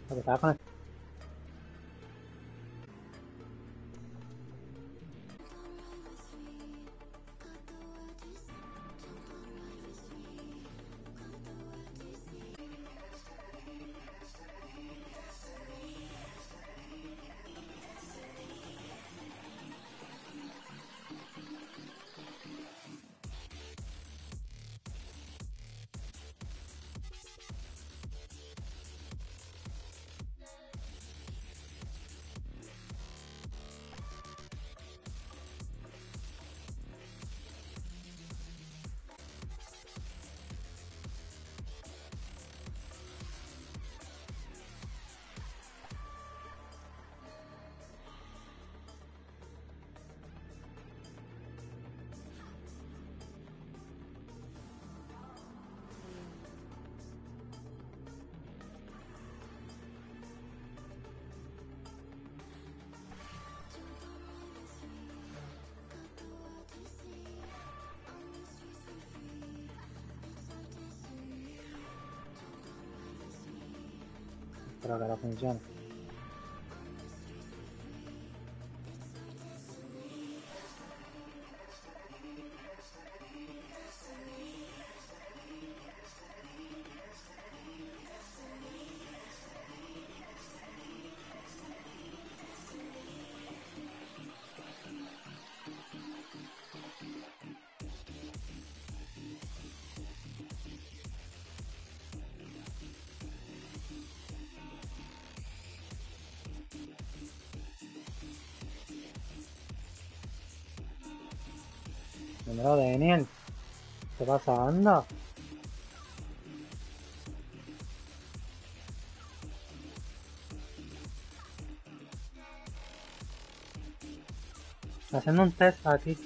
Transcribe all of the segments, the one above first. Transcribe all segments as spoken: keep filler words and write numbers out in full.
Porque estaba conectado. Espero que no funcione. Número de Daniel. ¿Qué está pasando? Haciendo un test aquí.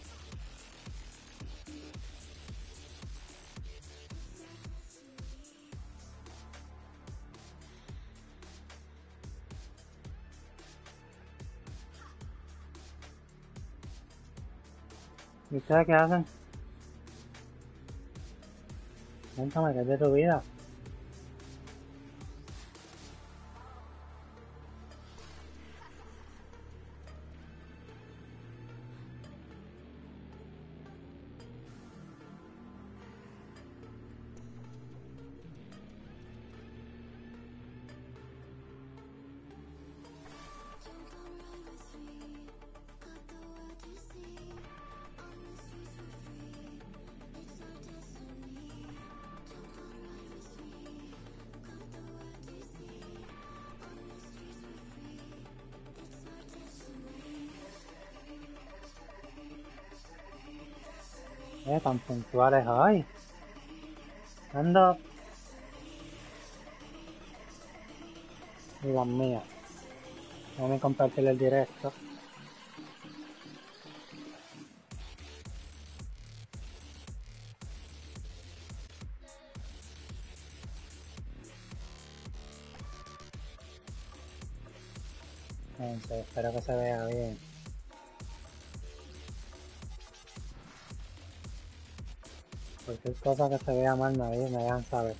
¿Y ustedes qué hacen? Cuéntame, ¿qué es de tu vida? Eh, tan puntuales hoy. Ando. Y las mías. Déjame compartir el directo. Entonces, espero que se vea bien. Cualquier cosa que se vea mal, me me dejan saber.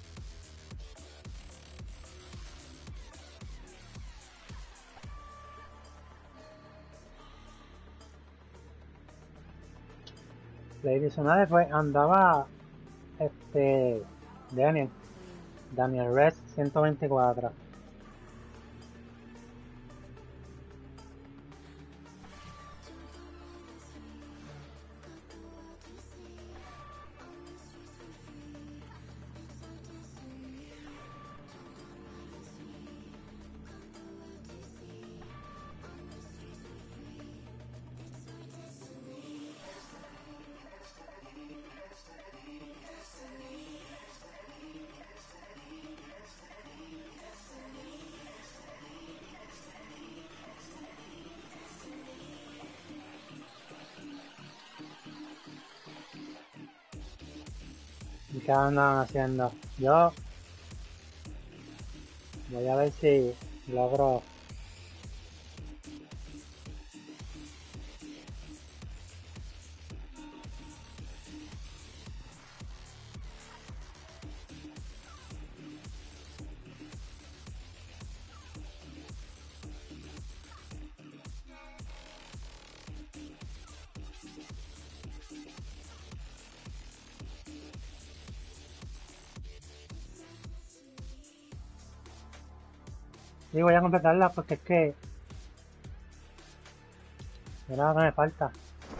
Lady Tsunade pues andaba este Daniel Daniel Res ciento veinticuatro. ¿Y qué andan haciendo? Yo voy a ver si logro Sí, voy a completarla porque es que... Mira lo que me falta.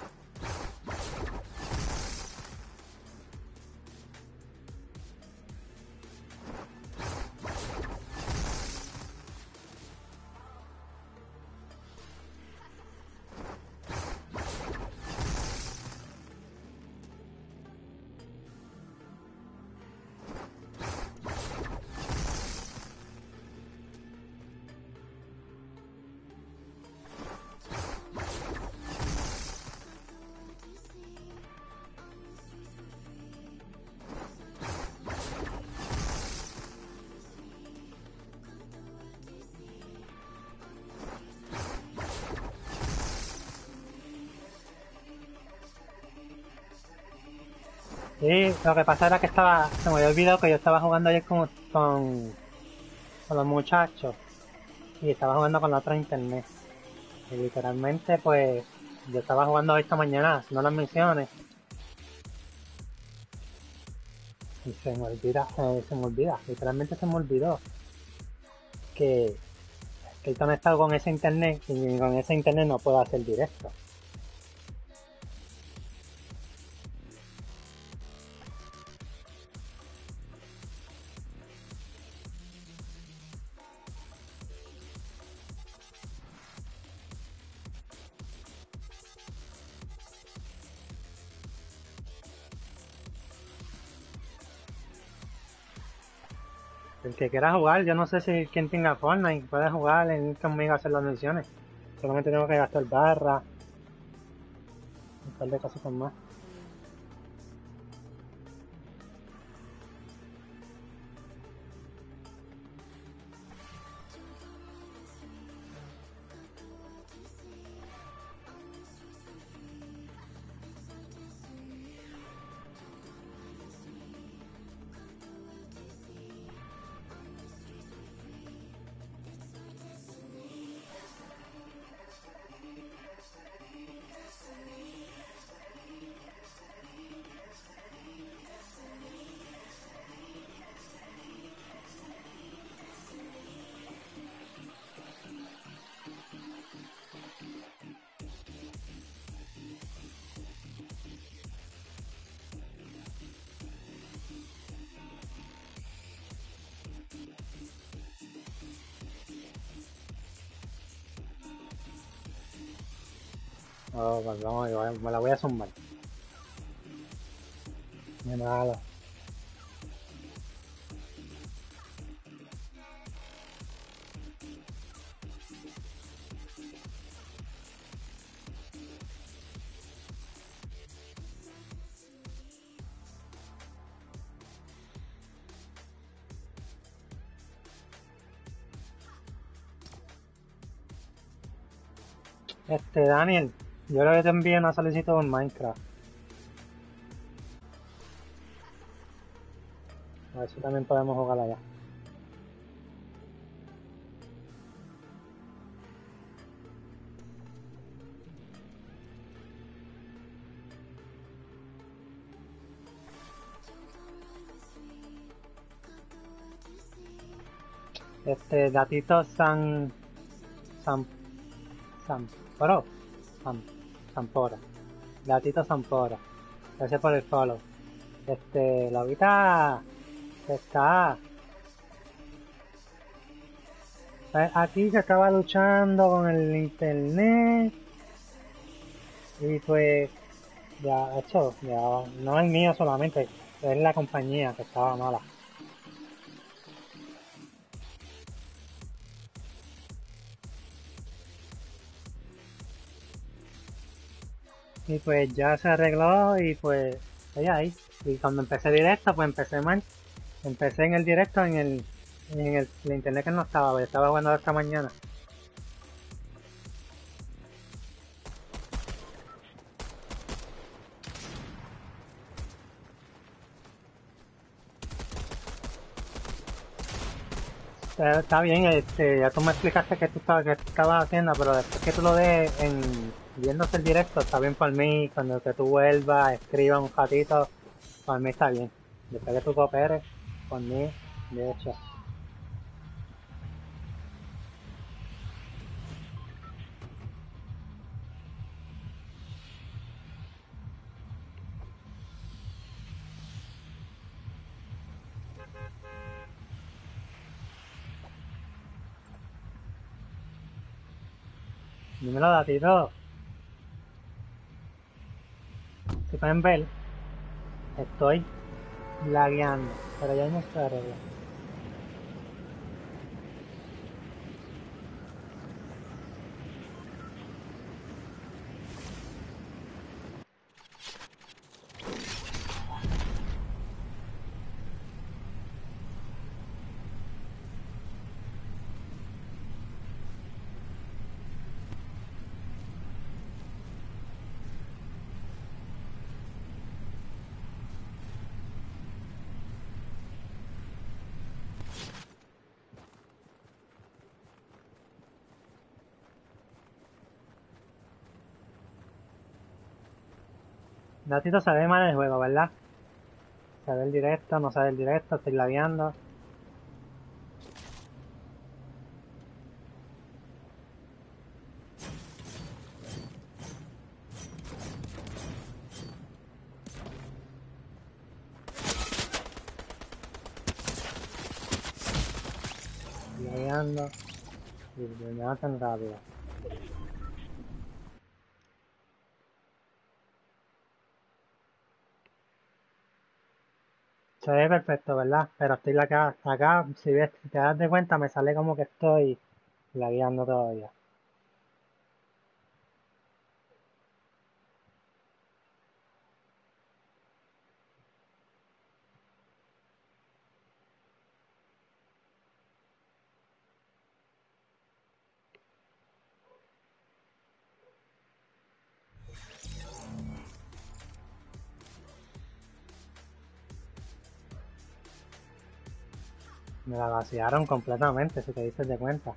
Sí, lo que pasa era que estaba... Se me había olvidado que yo estaba jugando ayer con, con, con los muchachos. Y estaba jugando con la otra internet. Y literalmente, pues... Yo estaba jugando esta mañana, no las misiones. Y se me olvida, eh, se me olvida, literalmente se me olvidó que, que he conectado con ese internet y con ese internet no puedo hacer directo. El que quiera jugar, yo no sé si quien tenga Fortnite puede jugar en ir conmigo a hacer las misiones. Solamente tengo que gastar barra, un par de cosas más. Oh, pues vamos, yo me la voy a zumbar. Me malo. Este, Daniel, yo creo que te envío una solicitud en Minecraft. A ver si también podemos jugar allá. Este, Gatito San... San... Samporo. San... Sampora. Gatito Sampora. Gracias por el follow. Este, la ahorita está... eh, Aquí se acaba luchando con el internet. Y pues... Ya, hecho, ya no es mío solamente. Es la compañía que estaba mala. Y pues ya se arregló y pues ella ahí. Y cuando empecé directo, pues empecé mal. Empecé en el directo en el, en el, el internet que no estaba, pues estaba jugando esta mañana. Eh, Está bien, este, ya tú me explicaste que tú estabas, que tú estabas haciendo, pero después que tú lo des en viéndose el directo, está bien por mí. Cuando que tú vuelvas, escribas un ratito, para mí está bien. Después que tú cooperes, por mí, de hecho. Dímelo, datito. Si pueden ver, estoy lagueando, pero ya no se arregla. Datito se ve mal el juego, ¿verdad? Se ve el directo, no se ve el directo, estoy lagueando. Lagueando. Y me va tan rápido. Se ve perfecto, ¿verdad? Pero estoy acá, acá, si ves, si te das de cuenta, me sale como que estoy lagueando todavía. Me la vaciaron completamente, si te diste de cuenta.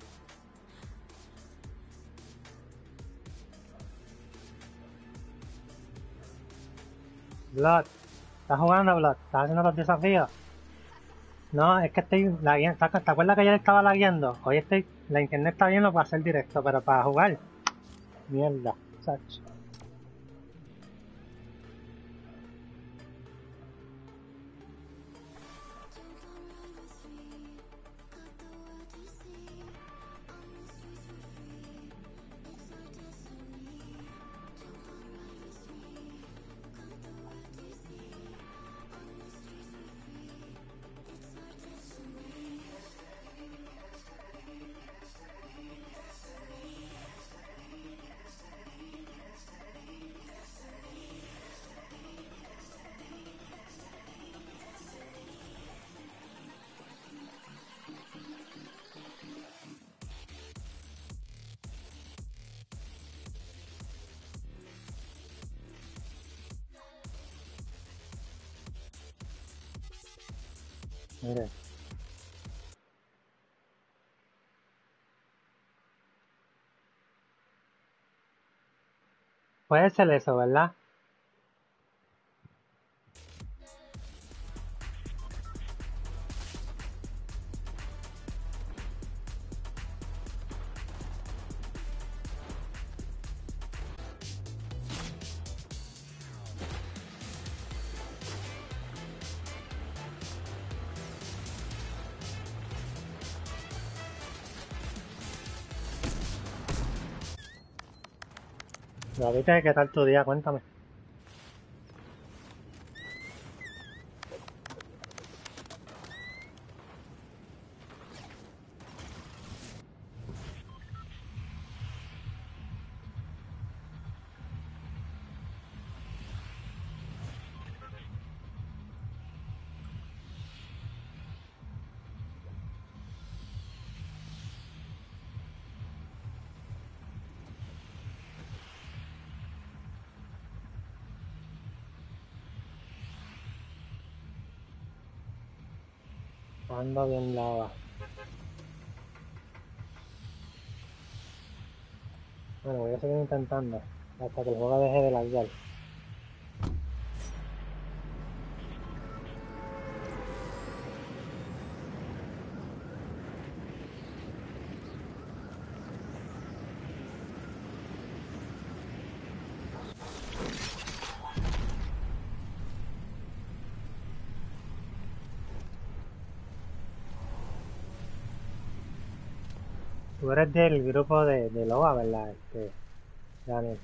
Blood, ¿estás jugando, Blood? ¿Estás haciendo los desafíos? No, es que estoy lagueando. ¿Te te acuerdas que ayer estaba lagueando? Hoy estoy... La internet está bien lo para hacer directo, pero para jugar... Mierda, Sach. Mire. Puede ser eso, ¿verdad? ¿Lo viste? ¿Qué tal tu día? Cuéntame. Ando bien lava. Bueno, voy a seguir intentando hasta que el juego deje de laguear. Tú eres del grupo de, de Loba, ¿verdad? Este, Daniel.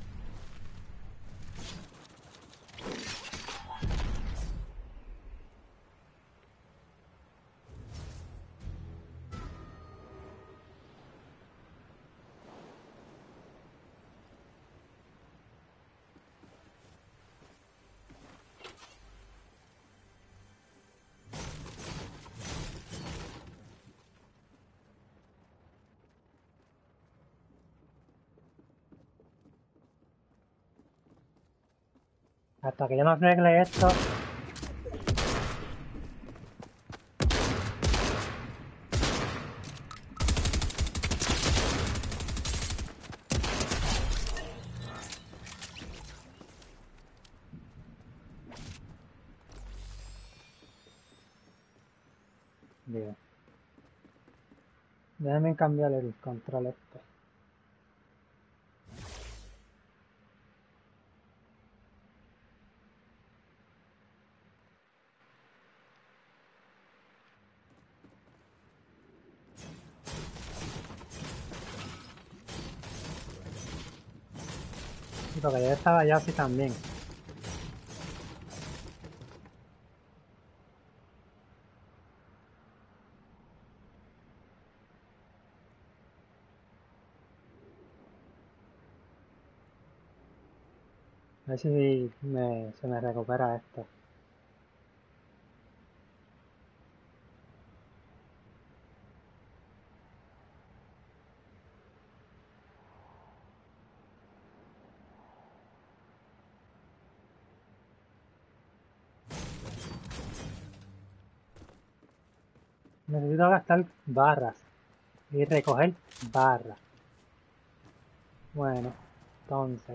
Hasta que yo no arregle esto. Digo. Déjame cambiar el control este. Sí, porque yo estaba allá así también. A ver si me, se me recupera esto. Necesito gastar barras y recoger barras. Bueno, entonces.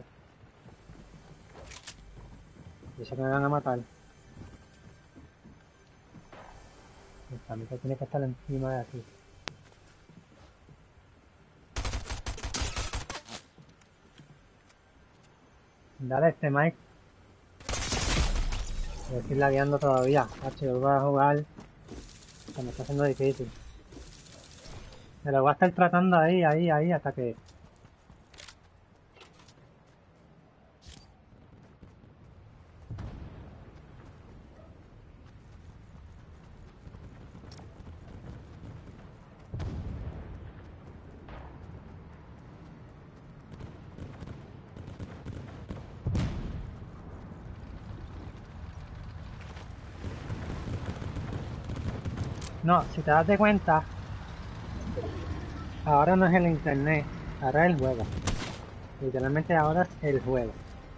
Yo sé que me van a matar. Esta amiga tiene que estar encima de aquí. Dale este Mike. Voy a seguir lagueando todavía. Hacho, yo voy a jugar. Se me está haciendo difícil. Me lo voy a estar tratando ahí, ahí, ahí, hasta que... No, si te das de cuenta, ahora no es el internet, ahora es el juego. Literalmente ahora es el juego.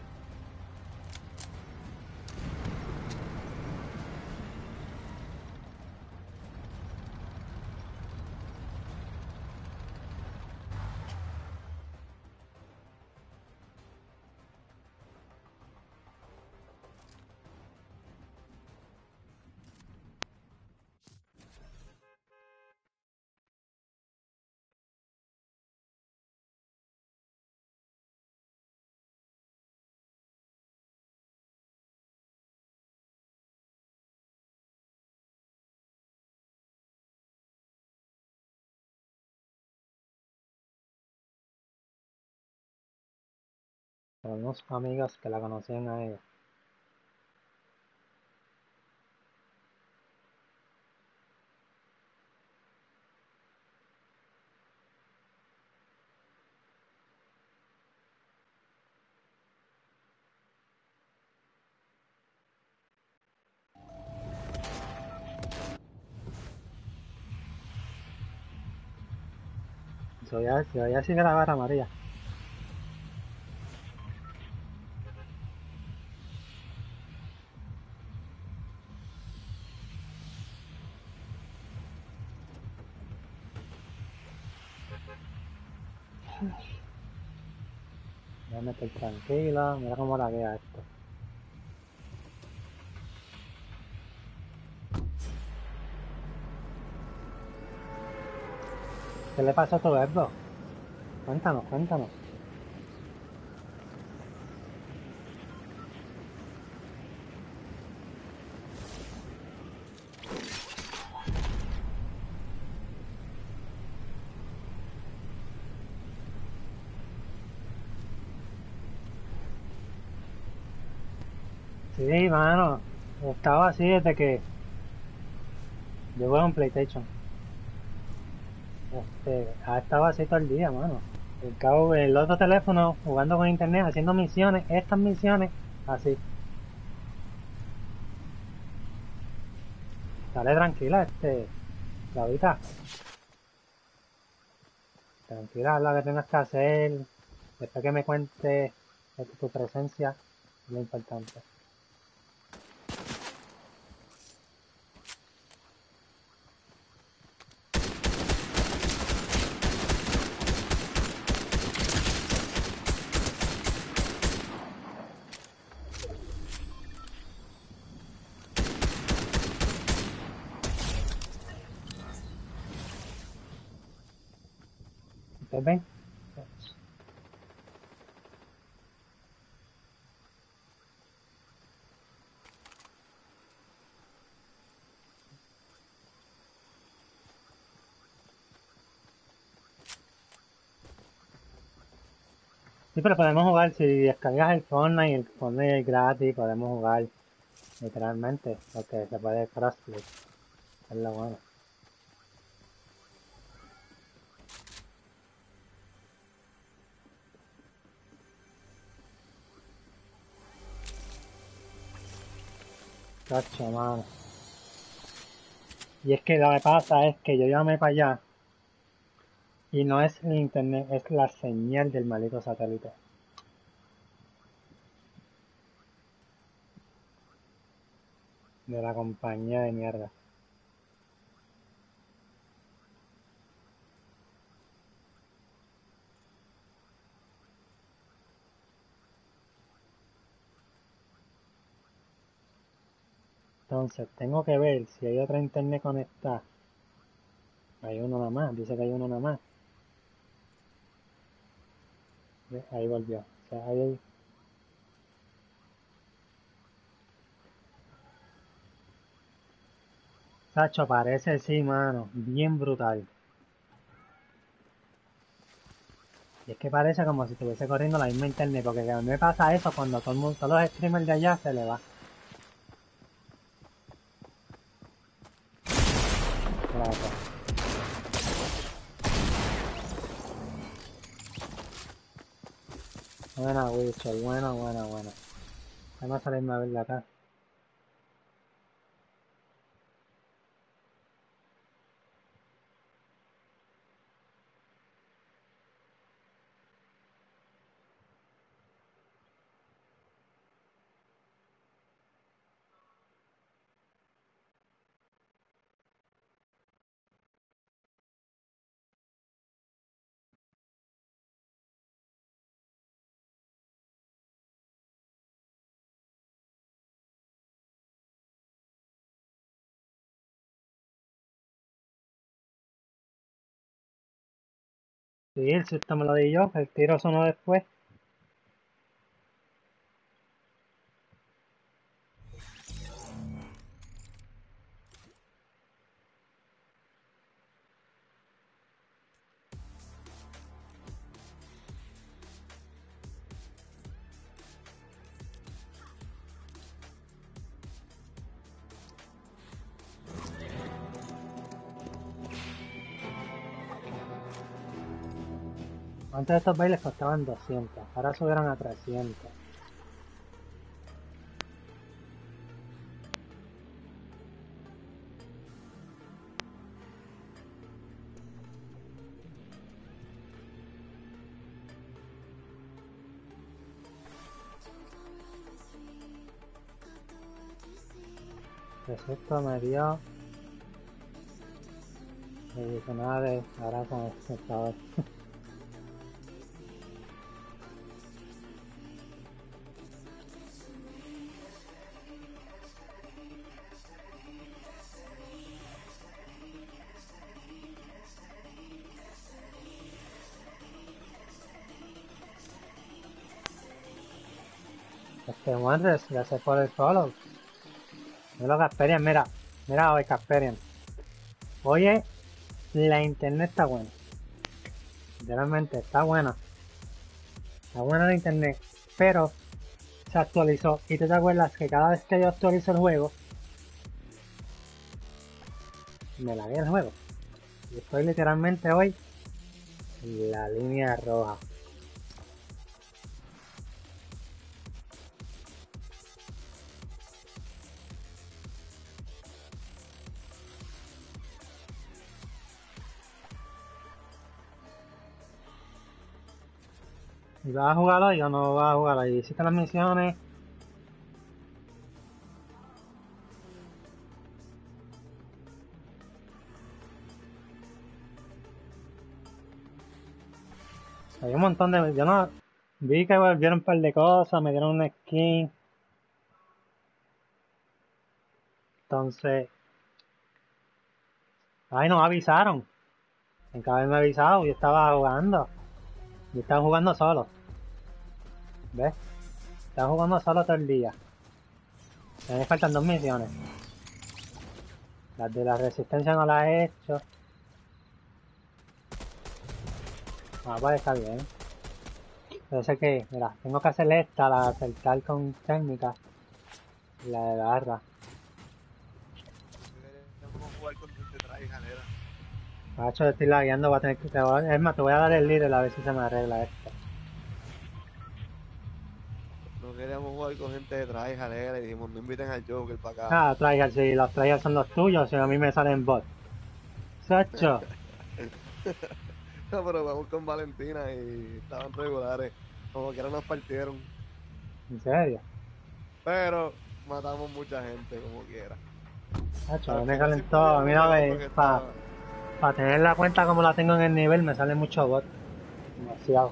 Para unos amigos que la conocían a ella. Todavía, todavía sigue la barra María. Déjame estar tranquila, mira cómo laguea esto. ¿Qué le pasó a tu verbo? Cuéntanos, cuéntanos. Sí, mano. Estaba así desde que yo juego en PlayStation. Este, ha estado así todo el día, mano. El cabo, el otro teléfono jugando con internet, haciendo misiones, estas misiones, así. Dale tranquila, este, Claudita. Tranquila, haz lo que tengas que hacer. Después que me cuentes de tu presencia, es lo importante. ¿Ustedes ven? Sí, pero podemos jugar, si descargas el Fortnite y el Fortnite es gratis, podemos jugar literalmente, porque se puede crossplay, es lo bueno. Cacho, mano. Y es que lo que pasa es que yo llamé para allá y no es el internet, es la señal del maldito satélite. De la compañía de mierda. Entonces, tengo que ver si hay otra internet conectada. Hay uno nada más, dice que hay uno nada más. Ve, ahí volvió. O sea, ahí hay... Sacho, parece sí, mano. Bien brutal. Y es que parece como si estuviese corriendo la misma internet, porque a mí me pasa eso cuando todo el mundo, todos los streamers de allá se le va. Gracias. Buena, Witcher, buena, buena, buena. Vamos a salirme a ver de acá. Sí, el susto me lo di yo, el tiro sonó después. Antes estos bailes costaban doscientos, ahora subieron a trescientos. Esto me dio adicionales ahora con el sector. Este Wanderers, gracias por el follow. Mira Casperian, mira, mira hoy Casperian. Oye, la internet está buena. Literalmente está buena. Está buena la internet. Pero, o se actualizó. Y tú te acuerdas que cada vez que yo actualizo el juego, me lagué el juego. Y estoy literalmente hoy en la línea roja. ¿Y vas a jugar hoy o no vas a jugar hoy? ¿Hiciste las misiones? Hay un montón de... Yo no... Vi que volvieron un par de cosas, me dieron una skin. Entonces... Ay, no me avisaron. En cada vez me avisado, yo estaba jugando. Yo estaba jugando solo. ¿Ves? Estaba jugando solo todo el día. Me faltan dos misiones. Las de la resistencia no las he hecho. Ah, pues está bien. Pero sé que, mira, tengo que hacer esta, la acercar con técnica. La de garra. Deberíamos jugar con gente traje jalera. Macho, estoy lagueando, voy a tener que... te voy a- Es más, te voy a dar el líder a ver si se me arregla esto. No queríamos jugar con gente de traje jalera y dijimos, no inviten al Joker para acá. Ah, tryhard, si los tryhards son los tuyos, si a mí me salen bots. Sacho, No, pero vamos con Valentina y estaban regulares. Como quiera nos partieron. en serio. Pero matamos mucha gente, como quiera. Sacho, a Al mí me final salen sí todos. A pudimos mí no llegar me... porque Para estaba... pa tener la cuenta como la tengo en el nivel me salen muchos bots. Demasiado.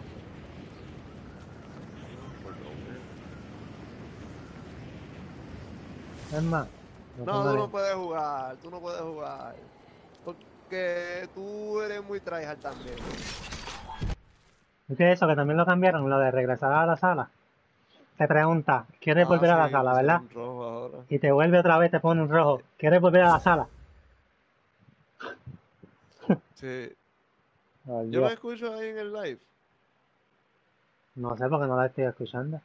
Es más, no No, tengo tú ni... no puedes jugar, tú no puedes jugar. Porque tú eres muy tryhard también. ¿Y qué es eso? Que también lo cambiaron, lo de regresar a la sala. Te pregunta, ¿quieres Ah, volver a la sí, sala, verdad? pusieron rojo ahora. Y te vuelve otra vez, te pone un rojo. ¿Quieres volver a la sala? Sí. Oh, Yo me Dios. escucho ahí en el live. No sé porque no la estoy escuchando.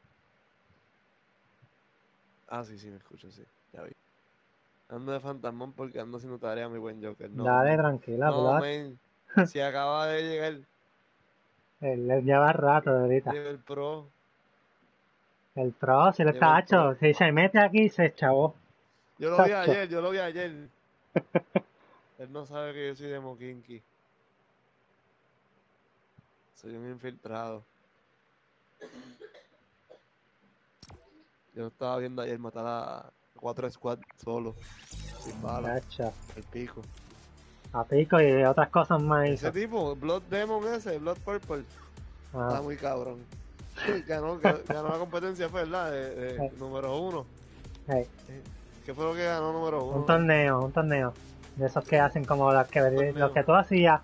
Ah, sí, sí, me escucho, sí. Ya vi. Ando de fantasmón porque ando haciendo tarea, mi buen Joker. No, Dale, men. tranquila, No, Blood. men. Si acaba de llegar Él, él lleva rato de ahorita. nivel pro, El pro, si le está nivel pro. hacho, si se mete aquí, se chavó. Yo lo vi Sacho. ayer, yo lo vi ayer. Él no sabe que yo soy de Mokinky. Soy un infiltrado. Yo lo estaba viendo ayer matar a cuatro squad solo. Sin balas. Sacho. El pico. A pico y otras cosas más Ese hizo. tipo, Blood Demon ese, Blood Purple. Está Ah, muy cabrón. ganó, ganó, ganó la competencia, fue, ¿verdad? De, de hey, número uno. hey. ¿Qué fue lo que ganó número Un uno? torneo, un torneo. De esos que hacen como los que, los Torneo. que tú hacías.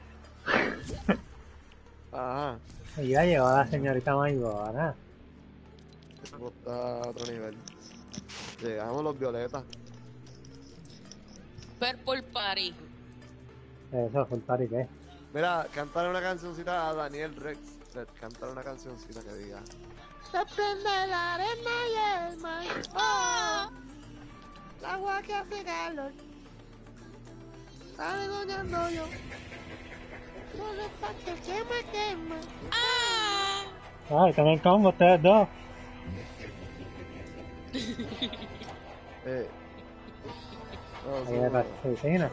Ajá. Y ya llegó la señorita Maybona. Eso está a otro nivel. Llegamos los violetas. Purple Party. Eso fue el party que. Mira, cantar una cancioncita a Daniel Rex. Cantar una cancioncita que diga. Se prende la arena y el mar. Oh, el agua que hace calor. Está regoñando yo. No le falta que me quema. ¡Ah! Ah, están en combo ustedes dos. Eh. No, Ahí de la eso- oficina.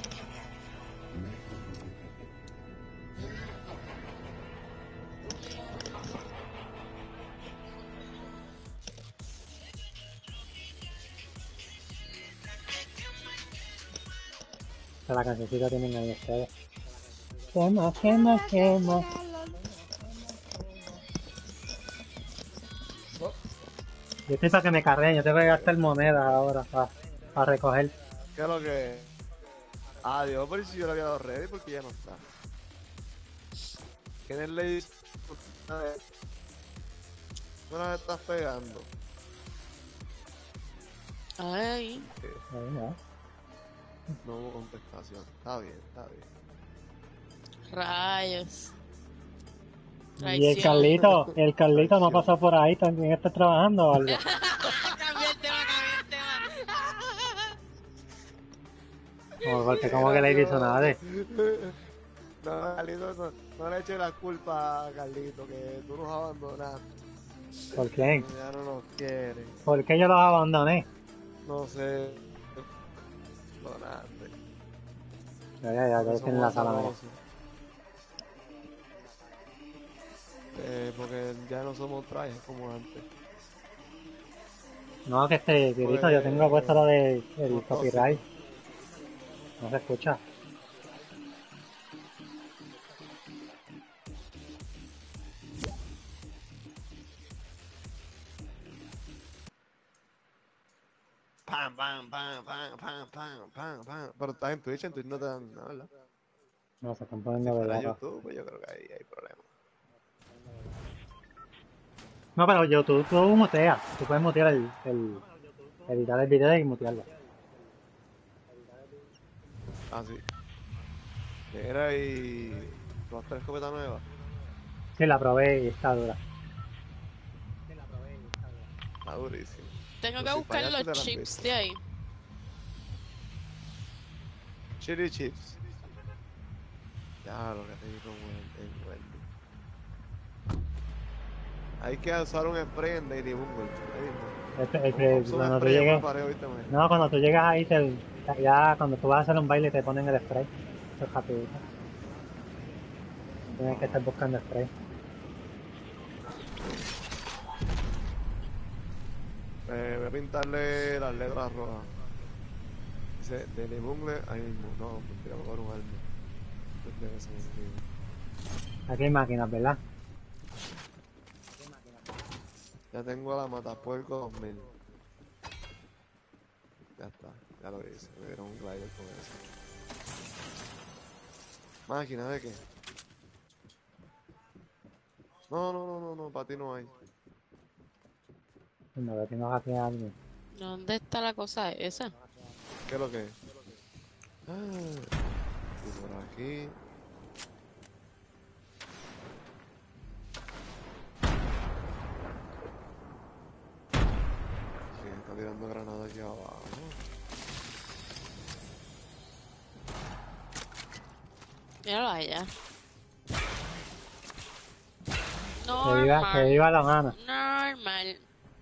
La cancioncita tienen ahí ustedes. Quema, quema, quema. Yo estoy para que me carguen, yo tengo que gastar monedas ahora para recoger. ¿Qué es lo que? Adiós, pero si yo le había dado ready porque ya no está. ¿Quién le dice? No las estás pegando. Ay, Eh, Ahí, ya. No hubo contestación. Está bien, está bien. rayos. Y el Traición. Carlito, el Carlito no Traición. pasó por ahí, también está trabajando o algo. Cambié el tema, cambié el tema. O porque como que le hizo nada de. No, Carlito, no, no le eches la culpa a Carlito, que tú nos abandonaste. ¿Por qué? Ya no nos quiere. ¿Por qué yo los abandoné? No sé. Abandonaste. Ya, ya, ya, ya Porque estoy en la somos sala, mira. azarosos. Eh, porque ya no somos trajes como antes. No, que este, Tirito, Pues, yo tengo puesto lo de el somos copyright. No se escucha. Pam, pam, pam, pam, pam, pam, pam, pam. Pero estás en Twitch, en Twitch no te dan nada, ¿verdad? No, se están Si poniendo fuera de loco. YouTube, pues yo creo que ahí hay problemas. No, pero YouTube tú muteas. Tú puedes mutear el, el, editar el video y mutearlo. Ah, sí. Mira, y... ¿probaste la escopeta nueva? Sí, la probé y está dura. Está durísimo. Tengo Pero que si buscar fallaste, te los la chips repito. de ahí. Chili chips. Ya, lo que te digo en Wendy. Hay que usar un spray en Daily Bungle. Ahí mismo. Este, Como este, usa un cuando tú spray en llegues, una pared, ¿viste, man? no, cuando tú llegas ahí, te, ya cuando tú vas a hacer un baile te ponen el spray. Eso es rapidito. Tienes que estar buscando spray. Eh, voy a pintarle las letras rojas. Dice Daily Bungle, ahí mismo. No, mentira, voy a un arma. Debe ser un- Aquí hay máquinas, ¿verdad? Ya tengo la Matapuerco dos mil. Ya está, ya lo hice. Me dieron un glider con eso. Máquina, ¿de qué? No, no, no, no, no, para ti no hay. No, que tengo aquí a alguien. ¿Dónde está la cosa esa? ¿Qué es lo que es? Ah, y por aquí. Sí, está tirando granada aquí abajo. Míralo allá. Que viva, que Normal. viva la mano. Normal.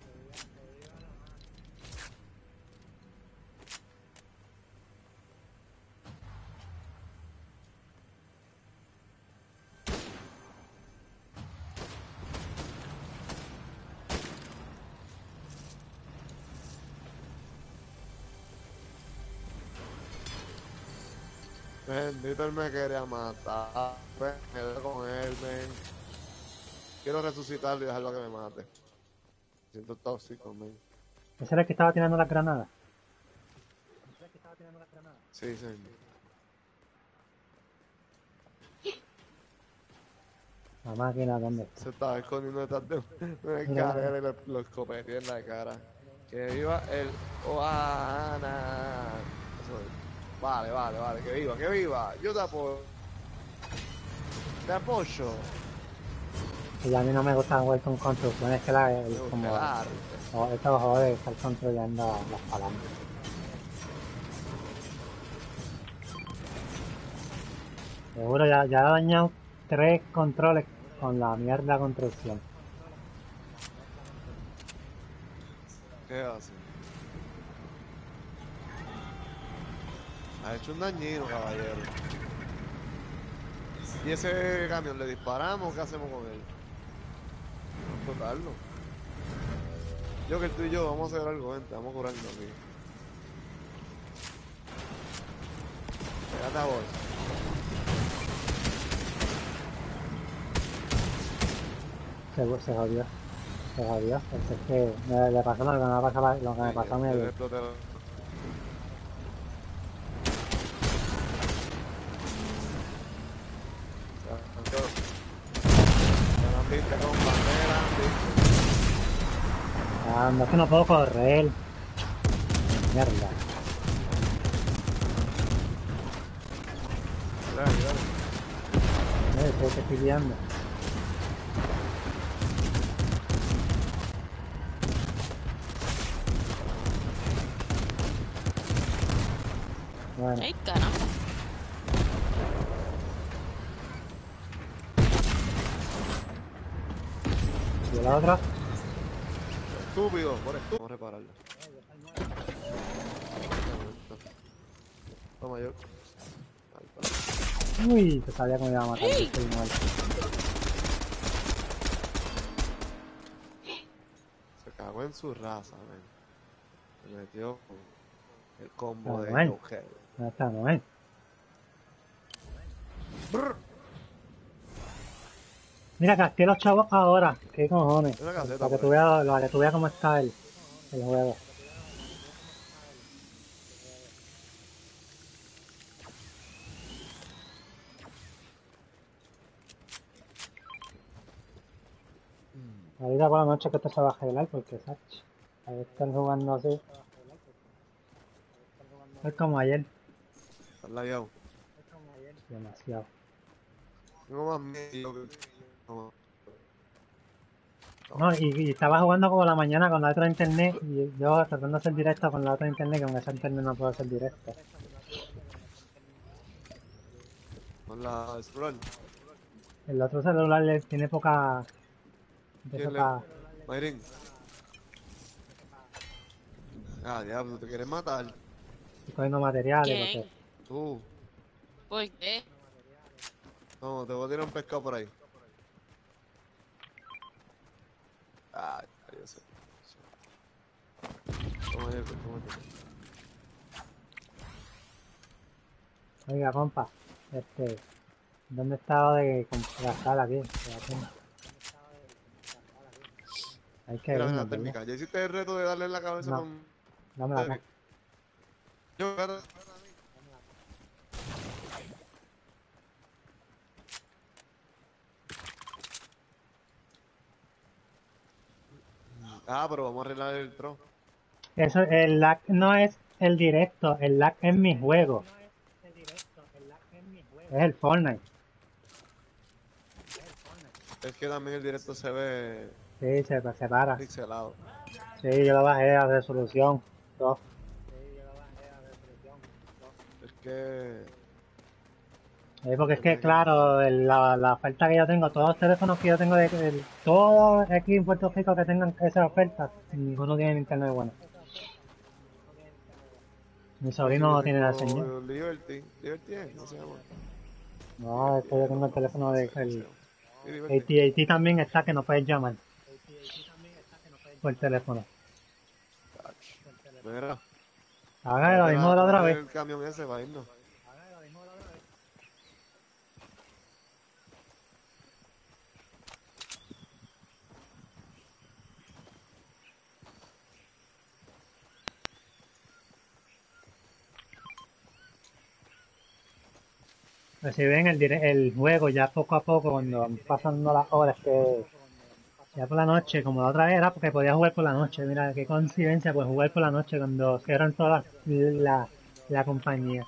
Bendito, él me quería matar. Ven, me quedé con él, ven. Quiero resucitarlo y dejarlo que me mate. Siento tóxico, men. ¿Ese era el que estaba tirando las granadas? Sí, sí. La máquina, ¿dónde está? Se estaba escondiendo detrás de una Mira. carrera y lo, lo escopeteé en la cara. Que viva el Oana. Eso es. Vale, vale, vale. Que viva, que viva. Yo te apoyo. Te apoyo. Que ya a mí no me gusta jugar con construcciones que la, el, Me gusta como el arte. o estos juegos de estar construyendo las palancas. Seguro ya, ya he dañado tres controles con la mierda construcción. ¿Qué hace? Ha hecho un dañino, caballero. ¿Y ese camión le disparamos o qué hacemos con él? Vamos a tocarlo. Yo que tú y yo vamos a hacer algo, gente. Vamos a curarnos aquí. Pégate a vos. Se, se jodió. Se jodió. Porque es que me, le pasó lo que me pasó, lo que me pasó a mí Yo le ayer. exploté la- Viste con bandera, Ah, no es que no puedo correr. Mierda. Dale, dale. Eh, estoy, te estoy guiando. Bueno, Ay, caramba. y la otra. Estúpido, por estúpido. Vamos a repararla. Toma yo. Ahí está. Uy, te sabía que me iba a matar. Yo estoy muerto. Se cagó en su raza, man. Se metió con el combo Ah, de bueno. Joe Head. ¿Dónde está Noel? Brr. Mira, casqué los chavos ahora. ¿Qué cojones? Una caseta Para que por tú ahí. veas, para que tú veas cómo está el, el juego. Ahorita por la noche que esto se va a arreglar porque, ¿sabes? Ahí están jugando así. Es como ayer. Estás lagueado. Demasiado. Tengo más miedo que... Toma. No, y, y estaba jugando como la mañana con la otra internet y yo tratando de hacer directo con la otra internet que con esa internet no puedo hacer directo. Con la Scroll. El otro celular le tiene poca... De ¿Quién le...? poca... Mayrin. Ah, diablo, ¿te quieres matar? Estoy cogiendo materiales porque... ¿Quién? Tú. ¿Por qué? No, te voy a tirar un pescado por ahí. Ay, yo sé. Toma yo, toma yo. Oiga, compa, este... ¿Dónde estaba de comprar la sala aquí? Hay que Mira, mira, irnos, la ¿verdad? térmica. ¿Ya hiciste el reto de darle en la cabeza No, con...? dámela acá. Yo, espérate. Ah, pero vamos a arreglar el tro. Eso, el lag no es el directo, el lag es mi juego. Es el Fortnite. Es que también el directo se ve Sí, se se separa. pixelado. Sí, yo lo bajé a resolución. Dos. Es que... Sí, porque es que, claro, el- la, la oferta que yo tengo, todos los teléfonos que yo tengo, de, el- todos aquí en Puerto Rico que tengan esa oferta, ninguno tiene internet bueno. Mi sobrino yo no tiene la señal. tengo Liberty. Liberty es, no se llama. No, es que yo tengo el teléfono de... No sé, ¿cómo se El llama? Sí, Liberty. A T and T también está que no puedes llamar por teléfono. Mira. Haga lo Tómate mismo la- de la otra tómate vez. el camión ese para irnos. Pues si ven el, dire- el juego ya poco a poco, cuando van pasando las horas, que ya por la noche, como la otra vez era porque podía jugar por la noche. Mira, qué coincidencia, pues jugar por la noche cuando cierran toda la, la, la compañía.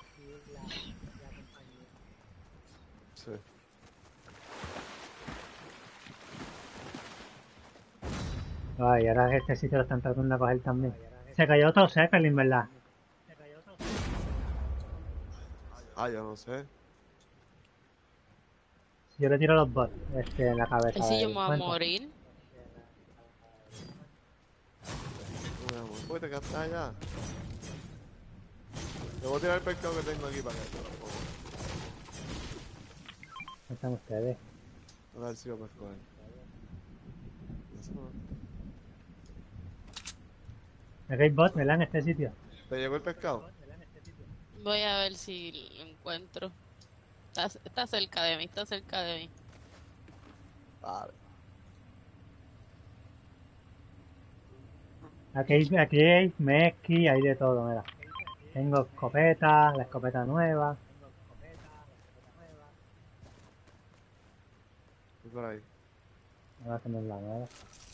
Sí. Ay, ahora este sitio lo están tratando de coger también. Se cayó otro Zeppelin, ¿verdad? Ah, yo no sé. Yo le tiro los bots este, en la ¿Y cabeza. si yo de me voy a cuenta. morir? Mi amor, ¿por qué te quedaste allá? Te voy a tirar el pescado que tengo aquí para que te lo ponga. ¿Dónde están ustedes? A ver si lo puedes coger. Eso no. Aquí hay bots, ¿verdad? En este sitio. ¿Te llegó el pescado? Voy a ver si lo encuentro. Está, está cerca de mí, está cerca de mí. Vale. Aquí hay, aquí hay mezqui, hay de todo, mira. Tengo escopeta, la escopeta nueva. Estoy por ahí. Voy a tener la nueva.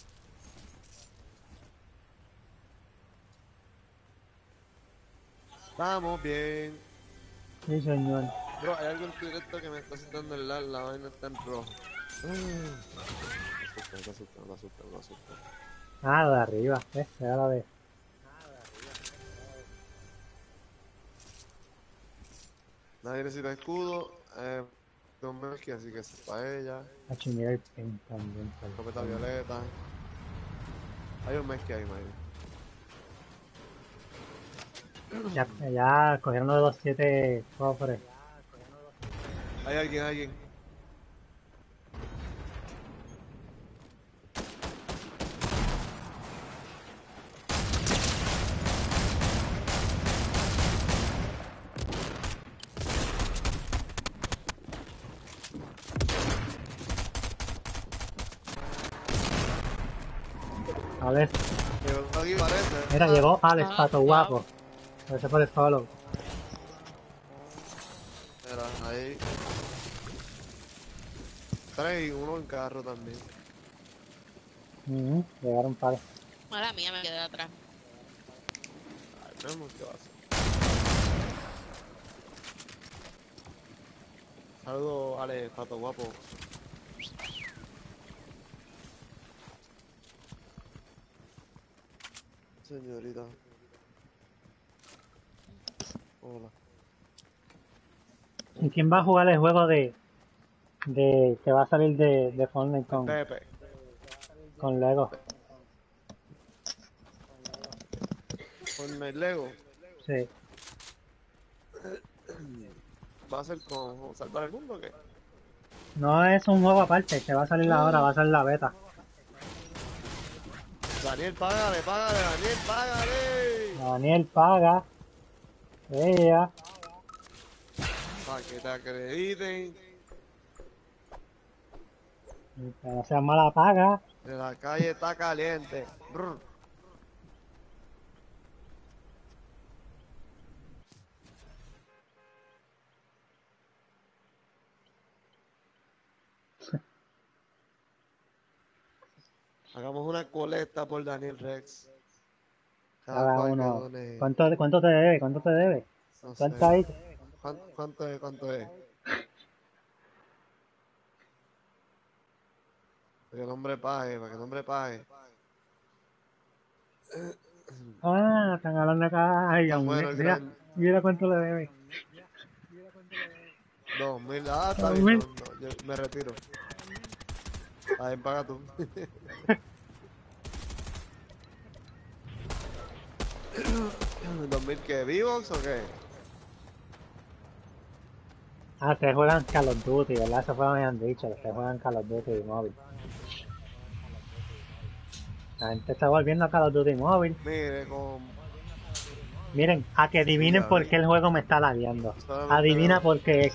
Vamos bien. Sí, señor. Bro, hay algo en tu directo que me está asustando el lag, la vaina está en rojo. Me asusta, me asusta, me asusta, me asusta. Ah, lo de arriba, ¿ves? Ya lo ves. Nadie necesita escudo. Eh, Don Melky, así que eso es para ella. Hacho, mira el pin también. por Escopeta favor. violeta. Hay un Melky ahí, Mike. Ya, ya cogieron los dos siete cofres. Hay alguien, alguien. Alex, Llegó aquí, parece. mira, llegó Alex, Ah, pato ah. guapo. Gracias por el follow. Mira, ahí. Tres y uno en carro también. Ujú, llegaron para. Mala mía, me quedé atrás. Ay, vemos qué va a hacer. Saludos, Ale, pato guapo. Señorita. Hola. ¿Y quién va a jugar el juego de, de que va a salir de, de Fortnite con, Pepe. con Lego? Con el Lego. Sí. ¿Va a ser con salvar el mundo o qué? No es un juego aparte, que va a salir ahora, va a ser la beta. Daniel, págale, págale, Daniel, págale. Daniel paga. Ella. Para que te acrediten. Que no sea mala paga. De la calle está caliente. Brr. Hagamos una colecta por Daniel Rex. Cada cual que uno. done, ¿Cuánto, ¿Cuánto te debe? ¿Cuánto te debe? no sé. ¿Cuánto hay? ¿Cuánto, cuánto es? ¿Cuánto es? Para que el hombre pague, para que el hombre pague. Ah, están hablando acá. Ay, Dios Tan mío. bueno el Mira, gran mira cuánto le debe. dos mil. Ah, está Dos bien, mil. no, no, yo me retiro. Ahí paga tú. ¿dos mil qué? ¿Vivos o qué? Ah, ustedes juegan Call of Duty, ¿verdad? Eso fue lo que me han dicho. Ustedes juegan Call of Duty móvil. La gente está volviendo a Call of Duty móvil. Mire, con... Miren, a que adivinen ya por vi. qué el juego me está lagueando. Solamente Adivina veo- por qué.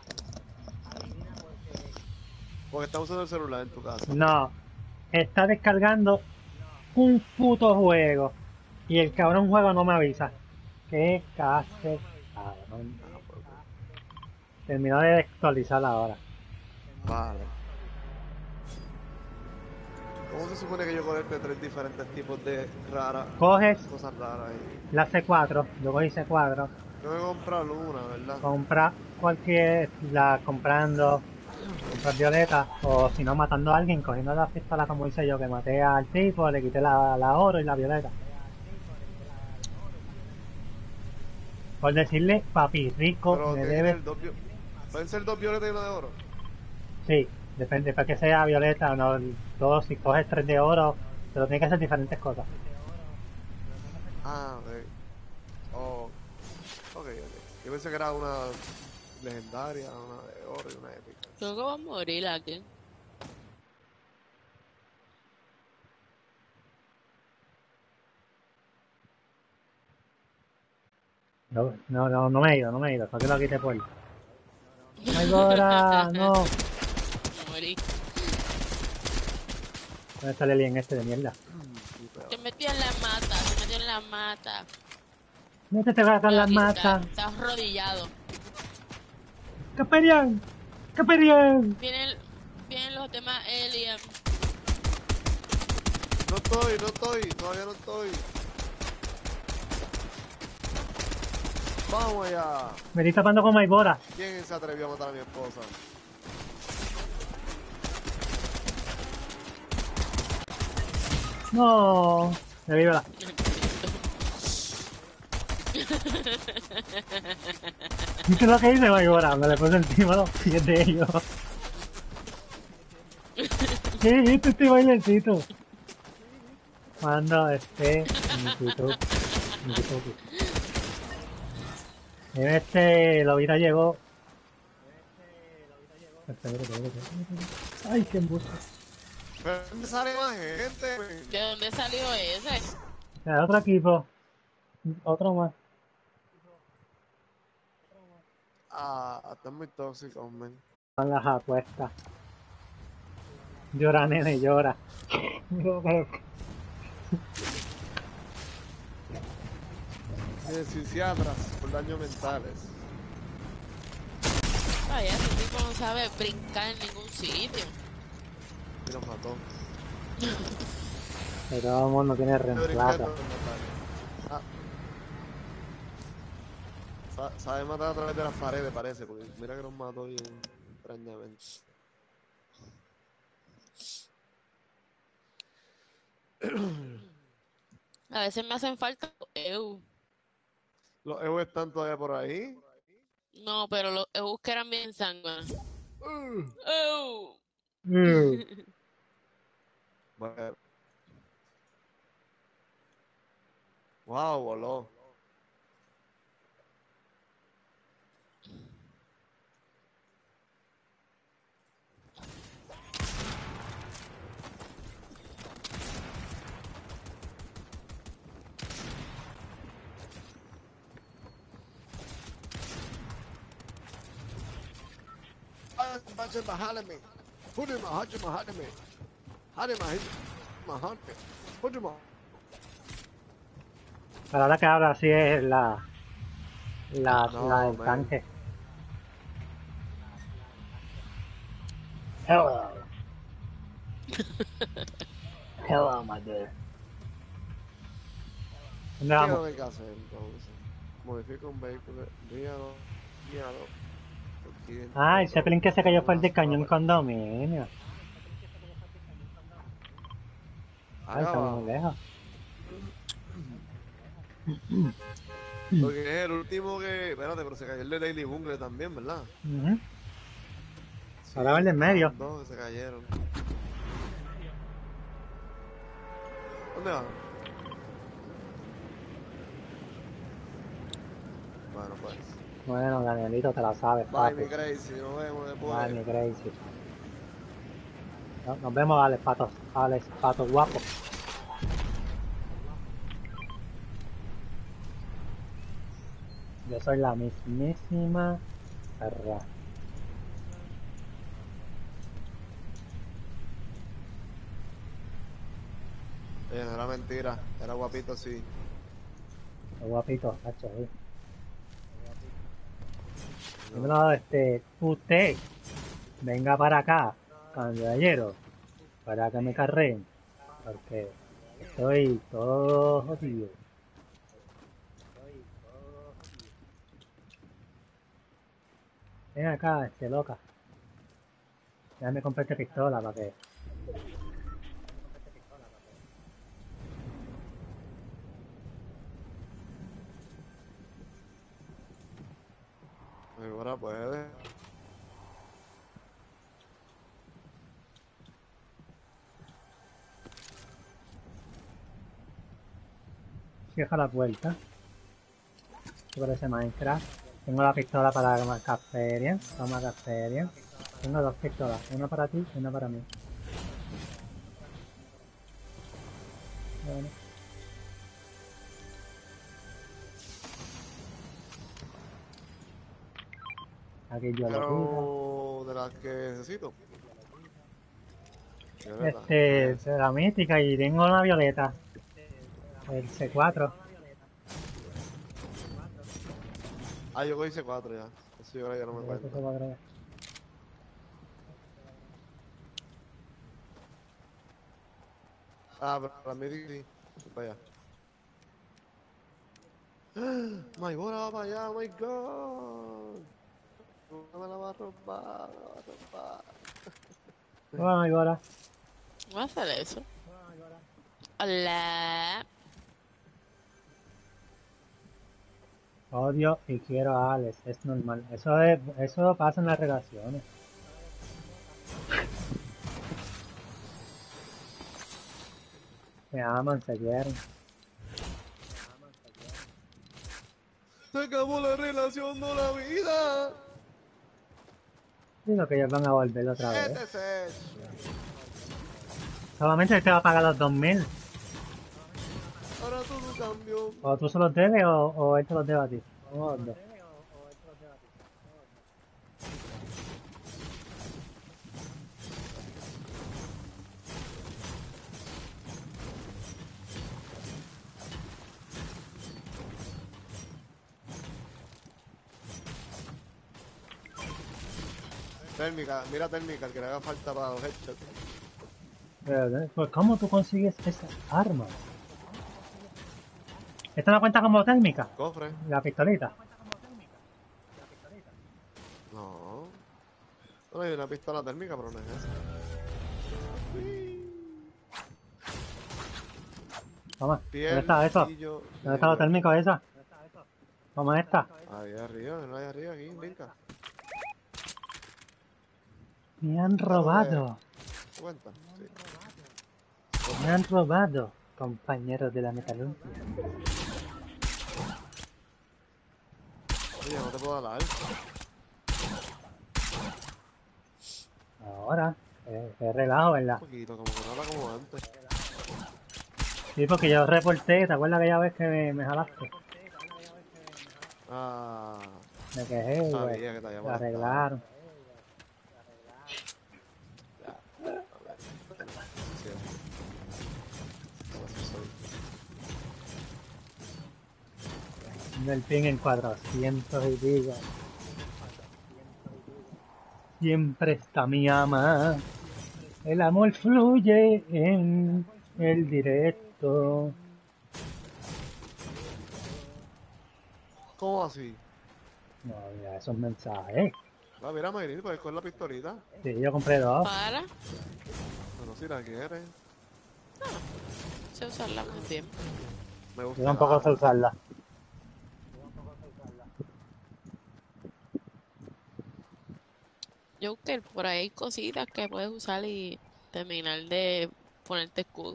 Porque estás usando el celular en tu casa. No. Está descargando un puto juego. Y el cabrón juego no me avisa. Qué case, cabrón. Terminó de actualizar ahora. Vale. ¿Cómo se supone que yo conecte tres diferentes tipos de raras, Coges cosas raras ahí? la C cuatro. Yo cogí C cuatro. Yo me comprar una, ¿verdad? Compra cualquier, la comprando, comprar violeta, o si no matando a alguien, cogiendo la pistola como hice yo, que maté al tipo, le quité la, la oro y la violeta. Por decirle, papi, rico, Pero me tiene que debe, tener dos vi- ¿Pueden ser dos violetas y una de oro? sí, depende, para que sea violeta o no, dos, si coges tres de oro, pero tiene que hacer diferentes cosas. Ah, ok. Oh, ok, ok. Yo pensé que era una legendaria, una de oro y una épica. Creo que va a morir aquí. No, no, no, no me he ido, no me he ido, ¿para qué lo quité por ahí? ¡Ay, Gora! ¡No! Morí. ¿Dónde está el alien este de mierda? Sí, pero- Se metió en la mata, se metió en la mata. ¡Métete a las Aquí está, matas! está arrodillado. ¡Caperian! ¡Caperian! Vienen, vienen los demás aliens. No estoy, no estoy, todavía no estoy. Vamos allá. Me estoy tapando con Maibora. ¿Quién se atrevió a matar a mi esposa? No. Me viva la. ¿Viste lo que hice, Maigora? Me le puse encima los pies de ellos. ¿Qué viste este bailecito? Mando este... Nikito. Nikito. Este... Lobita llegó. Ay, qué embuste. ¿Pero dónde sale más gente, güey? ¿De dónde salió ese? Era otro equipo. Otro más. Ah, están muy tóxicos, man. Son las apuestas. Llora, nene, llora. Eh, psiquiatras por daños mentales. Vaya, ese tipo no sabe brincar en ningún sitio. Y los mató. De todo mundo tiene Yo brinqué, reemplazo. pero los mataron. Ah. Sa- sabe matar a través de las paredes, parece, porque mira que los mató bien extrañamente. A veces me hacen falta los E U. Los E U están todavía por ahí. No, pero los E U que eran bien sanguíneos. Uh. E U. Mm. Bueno. Wow, voló. Hajima Halime. Hujima Hajima Halime. Halima Hajima Halime. Hujima. Pero ahora que ahora sí es la... La, No, la del man. tanque. Hello. Hello, my dear. ¿Dónde ¿Qué vamos? hay que hacer entonces? Modifica un vehículo. Guíalo. Guíalo. Por Ah, el quinientos, Zeppelin que se cayó fue el de una cañón sola condominio. pa- Ay, Acá está muy abajo. lejos. Porque es el último que. Espérate, pero se cayó el de Daily Bungle también, ¿verdad? Uh-huh. Sí, Ahora va el de en medio. van dos que se cayeron. ¿Dónde van? Bueno, pues. Bueno, Danielito, te la sabes, Bye, papi. mi Crazy. Nos vemos después. Bye, mi crazy. No- Nos vemos, Alex, pato. Alex, pato guapo. Yo soy la mismísima perra. Oye, no era mentira. Era guapito, sí. Qué guapito, hacho, sí. No. Dímelo, este, usted, venga para acá, caballero, para que me carreen, porque estoy todo jodido. Ven acá, este, loca. Déjame comprar esta pistola para que... Ahora puede. Cierra la puerta. ¿Qué parece Minecraft? Tengo la pistola para la cafetería. Toma cafetería. Tengo dos pistolas, una para ti y una para mí. Bueno. Aquí yo lo tiro. Pero de las que necesito. Violeta. Este, Esa. de la mística y tengo una violeta. El C cuatro. Ah, yo hice cuatro ya. Eso yo creo que no me Este cuenta. C cuatro. Ah, pero para mí sí. Voy para allá. My God, va para allá, oh my God. No me la va a robar, me la va a robar. Bueno, y ahora. Voy a hacer eso. Hola. Odio y quiero a Alex, es normal. Eso es, eso pasa en las relaciones. Se aman, se quieren. Se acabó la relación, no la vida. Digo que ellos van a volver otra vez. Este es el... Solamente él te va a pagar los dos mil. Ahora todo cambió. O tú se los debes o, o él te los debe a ti. Uno de los dos. Térmica, mira térmica, el que le haga falta para los headshots. Pero, pues, ¿cómo tú consigues esas armas? ¿Esta no cuenta como térmica? Cofre. La pistolita. No. No hay una pistola térmica, pero no es esa. Toma. Piel, ¿Dónde está eso? cuchillo, ¿Dónde está la térmica esa? Toma esta. ahí arriba, no hay arriba, aquí, brinca. Me han robado. ¿Te cuenta? Sí. Me han robado, compañeros de la metalurgia. Oye, no te puedo dar alfa. Ahora, eh, es relajo, ¿verdad? Un poquito, como que no habla como antes. Sí, porque yo reporté, ¿te acuerdas aquella vez que me, me jalaste? Ah, Me quejé, güey. sabía que te había Lo molestado. arreglaron. Ya, a ver. Sí. Así soy. El ping en cuatrocientos y digo. Siempre está mi ama. El amor fluye en el directo. ¿Cómo así? No, mira esos mensajes. Va, mira, Mayrin, puedes con la pistolita. Sí, yo compré dos. Para. Bueno, si la quieres. Sé usarla muy bien. Me gusta. Yo tampoco sé usarla. Joker, por ahí hay cositas que puedes usar y terminar de ponerte escudo.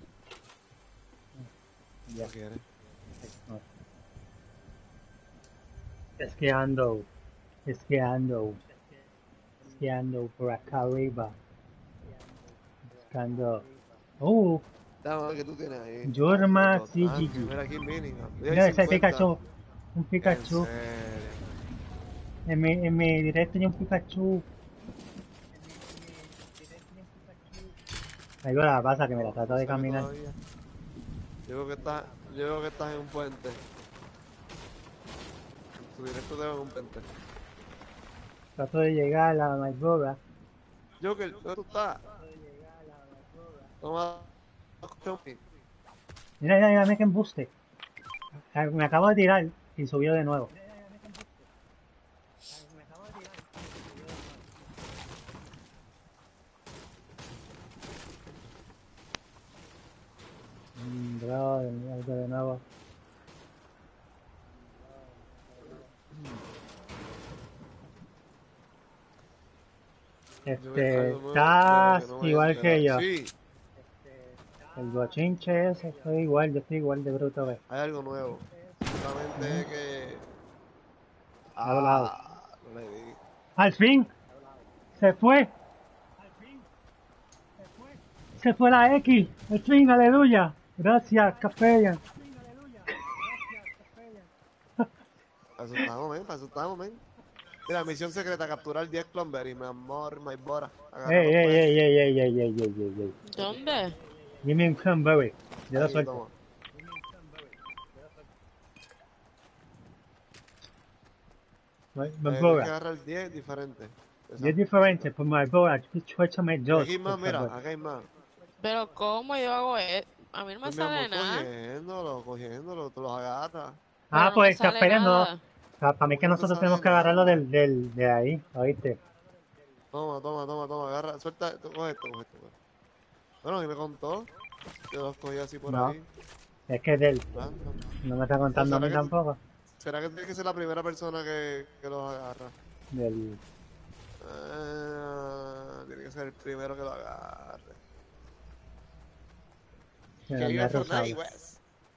¿No quieres? Es que ando. Es que ando. Es que ando por acá arriba. Buscando. Oh, Dame ver qué tú tienes ahí. Yorma Maldito C G tanque, G. mira aquí Minningham. Mira ese Pikachu. Un Pikachu. En serio. En mi, en mi directo hay un Pikachu. Algo la pasa que me la trato de ¿No sale caminar. todavía? Yo creo que estás, yo creo que estás en un puente. Tu directo te va en un puente. Trato de llegar a la Malbora. Joker, ¿dónde tú estás? Toma. Mira, mira, mira, me que embuste. Me acabo de tirar y subió de nuevo. Mm, bro, algo de nuevo. Este, estás igual que yo. Sí, El bochinche ese, estoy igual, yo estoy igual de bruto que. hay algo nuevo. Solamente que. Ha volado. Ah, no le di. ¡Al fin! ¡Se fue! ¡Se fue la X! ¡Al fin, aleluya! Gracias, Capella. Asustamos, men, asustamos, men. Mira, misión secreta, capturar diez Clonberry, mi amor, my bora. ¡Ey, ey, ey, ey, ey, ey, ey, ey, ey, ey! ¿Dónde? Dime un cranberry. Yo lo suelto. My Tienes que bora. agarrar diez diferentes. Es diferente, pues my bora. Suéltame dos. Aquí hay más, por mira, favor. acá hay más. Pero ¿cómo yo hago eso? A mí no me Pues mi sale amor, nada. cogiéndolo, cogiéndolo, tú los agarras. Pero Ah, no pues me está sale esperando. nada. Para mí que ¿Cómo no te nosotros sale tenemos que nada? agarrarlo del, del, de ahí, ¿oíste? Toma, toma, toma, toma, agarra, suelta, tú, coge esto, coge esto. coge. Bueno, y me contó. Yo los cogí así por No. ahí. Es que del. Random. No me está contando a ¿será mí que tú- tampoco. ¿Será que tiene que ser la primera persona que, que los agarra? Del... Ah, tiene que ser el primero que lo agarre. del Que vive Metro Fortnite, Sable. pues.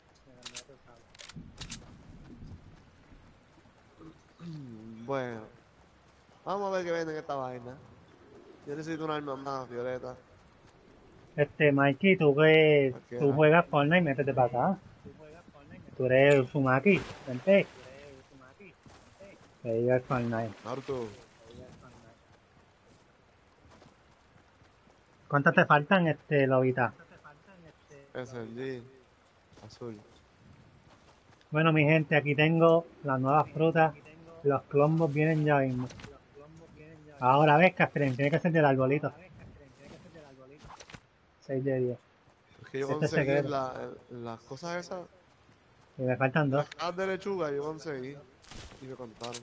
Bueno, vamos a ver qué venden esta vaina. Yo necesito un arma más, Violeta. Este, Mikey, tú que tú Cualquiera. juegas Fortnite, métete para acá. Tú eres el Fumaki, vente. Que diga el Fortnite. Naruto. ¿Cuántas te faltan, este, Lobita? S M G. Azul. Bueno, mi gente, aquí tengo las nuevas frutas. Los clombos vienen ya mismo. Ahora ves, Casperen, tiene que ser del arbolito. seis de diez. Es que yo Este es conseguí secreto. la, las cosas esas. Y me faltan dos. Las cajas de lechuga yo conseguí. Y me contaron.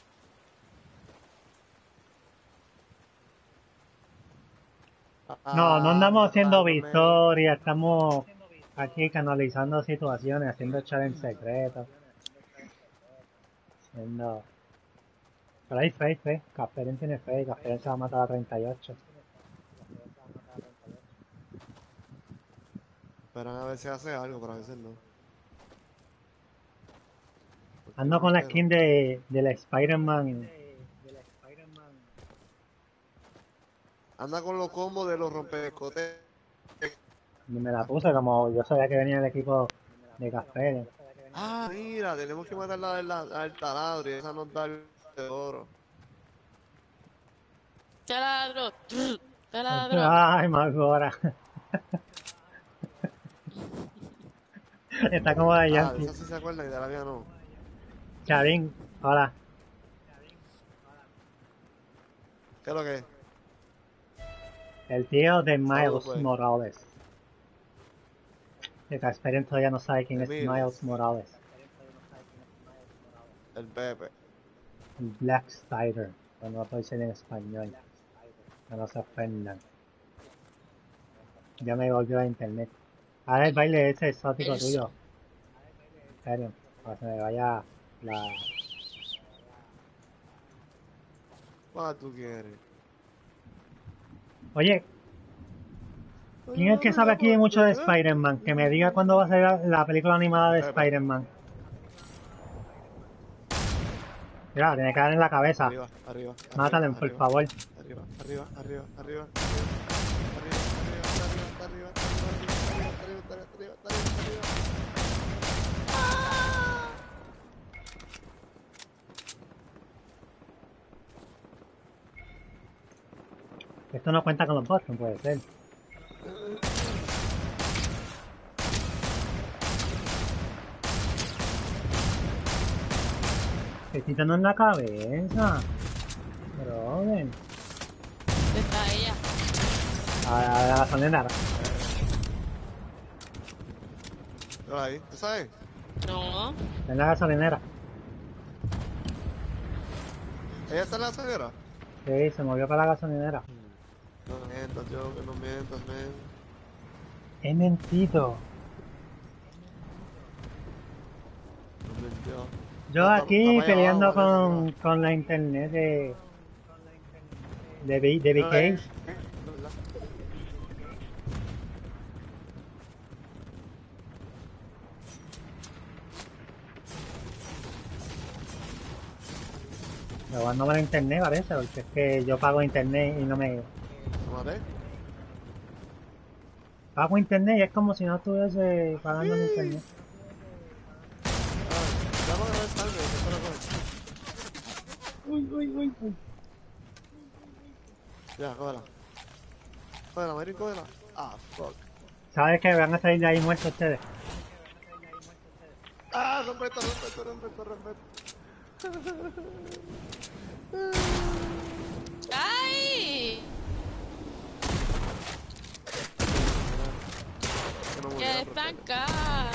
No, no andamos haciendo Ah, me- victoria, estamos aquí canalizando situaciones, haciendo challenge secretos. Haciendo... Pero hay fe, fe. Casperen tiene fe, Casperen se va a matar a treinta y ocho. Esperan a ver si hace algo, pero a veces no. Ando con la Últimamente skin de, del Spider-Man. no. Anda con los combos de los rompescotes. Y me la puse como yo sabía que venía el equipo de Casperen. Ah, mira, tenemos que matar la del al taladro y esa nos da el de oro. Taladro. Taladro. Ay, Magora. Está como de Ah, de Yankee. esa sí se acuerdan y de la mía no. Chavín, hola. ¿Qué es lo que es? El tío de Miles Saludos, pues. Morales. Que Casperen todavía no sabe quién De es Miles. Miles Morales. El Pepe. El Black Spider. Cuando lo puedo decir en español. Que no se ofendan. Ya me volvió a internet. Ahora el baile ese exótico Eso. tuyo. En serio. Para que se me vaya la... ¿Cuál tú quieres? Oye, ¿quién es el que sabe aquí mucho de Spider-Man? Que me diga cuándo va a salir la película animada de Pepe. Spider-Man. Mira, tiene que dar en la cabeza. Arriba, arriba. Mátale, arriba, por arriba, favor. Arriba, arriba, arriba, arriba, arriba. Arriba, arriba, arriba, arriba, arriba, arriba, arriba, arriba, arriba. Esto no cuenta con los bots, no puede ser. Te quitan en la cabeza. Brother. ¿Dónde está ella? A la, a la gasolinera. Hola ahí, ¿tú sabes? No. En la gasolinera. ¿Ella está en la acera? Sí, se movió para la gasolinera. No mientas, yo, que no mientas, men. Es mentito. No mintió. Yo Está- aquí está para allá peleando abajo, con, parece, con la internet de... De, B- de ¿no? B K. ¿Verdad? Robándome la internet parece, porque es que yo pago internet y no me... ¿Lo maté? Pago internet y es como si no estuviese pagando el internet. Ah, llama de vez salve, que se lo coge. Uy, uy, uy, uy. Ya, cógela. Cógela, Mary, cógela. Ah, fuck. ¿Sabes que van a salir de ahí muertos ustedes? Ah, respeto, respeto, respeto, respeto. ¡Ay! Que no ¡Que murió, están respeto. acá!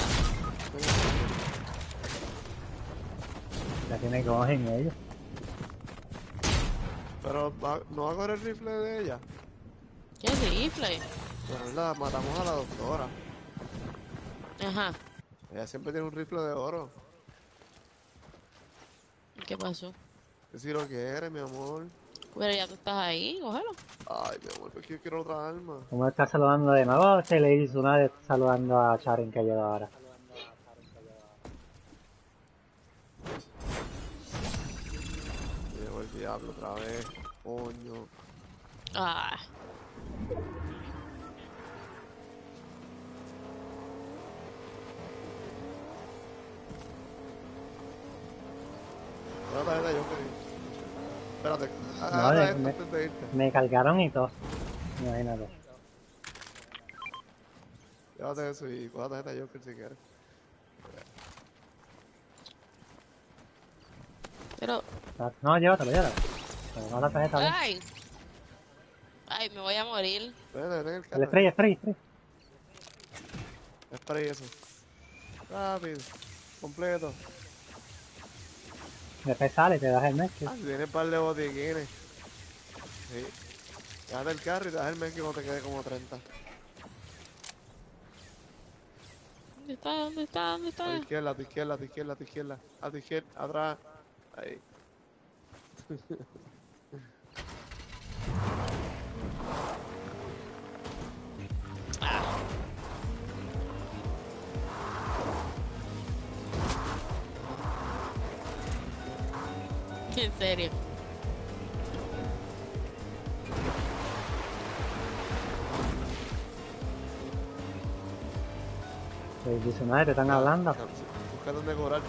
Ya tiene que cogen ellos. Pero va- no va a correr el rifle de ella. ¡Qué rifle! Pero la matamos a la doctora. Ajá. Ella siempre tiene un rifle de oro. ¿Qué pasó? Que si lo quieres, mi amor. Pero ya tú estás ahí, cógelo. Ay, mi amor, pues que yo quiero otra arma. ¿Cómo está saludando de nuevo? Este le hizo una vez saludando a Charin que llegó ahora. Llegó el diablo otra vez. Coño. Ah, Una tarjeta yo quería. Espérate, No, agarra de- esto me, antes de irte. me cargaron y todo. Imagínate. Llévate eso y coge la tarjeta Joker si quieres. pero... No, llévatelo, llévatelo. Pero no la tarjeta bien. ¡Ay! Ay, me voy a morir. Ven, ven en el El carro. spray, spray, spray. Spray eso. Rápido. Completo. Después sale, te das el mes. Ah, si tienes un par de botiquines. Sí. Llévate el carro y te das el mes que no te quede como treinta. ¿Dónde está? ¿Dónde está? ¿Dónde A tu está? izquierda, a tu izquierda, a tu izquierda, a tu izquierda. A tu izquierda, atrás. Ahí. En serio. El diecinueve te están hablando. Busca dónde cobrarte.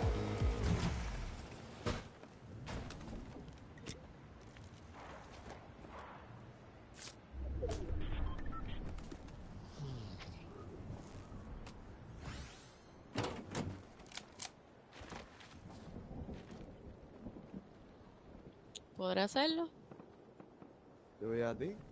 ¿Podré hacerlo? Yo voy a ti.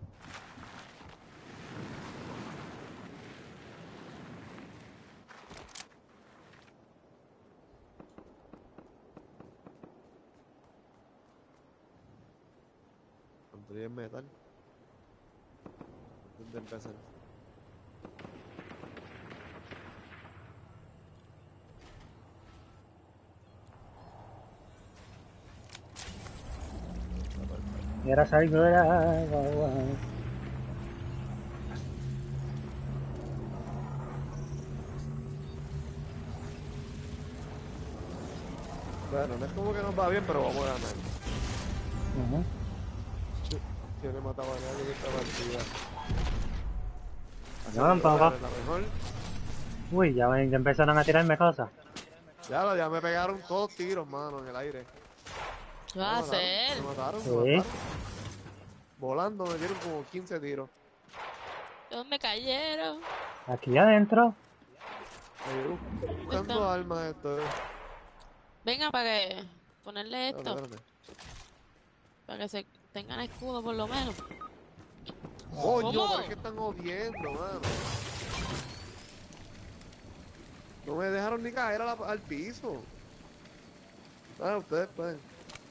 Construye metal. ¿Dónde empezar? Y ahora salgo de la agua. Bueno, no es como que nos va bien, pero vamos a ganar. Ujú. Yo no he matado a nadie en esta partida. Así No, que tampoco. la mejor. Uy, ya, me- ya empezaron a tirarme cosas. Ya, lo- ya me pegaron todos tiros, mano, en el aire. ¿Qué va a Me mataron, hacer? Me mataron, Sí. me mataron. Volando me dieron como quince tiros. ¿Dónde cayeron? Aquí adentro. Me bus- buscando Están- armas esto. Venga, para que... Ponerle Espérate, esto. espérate. Para que se tengan escudo por lo menos. Coño, ¿Cómo? pero es que están jodiendo, mano. No me dejaron ni caer a la- al piso. Ah, ustedes pueden.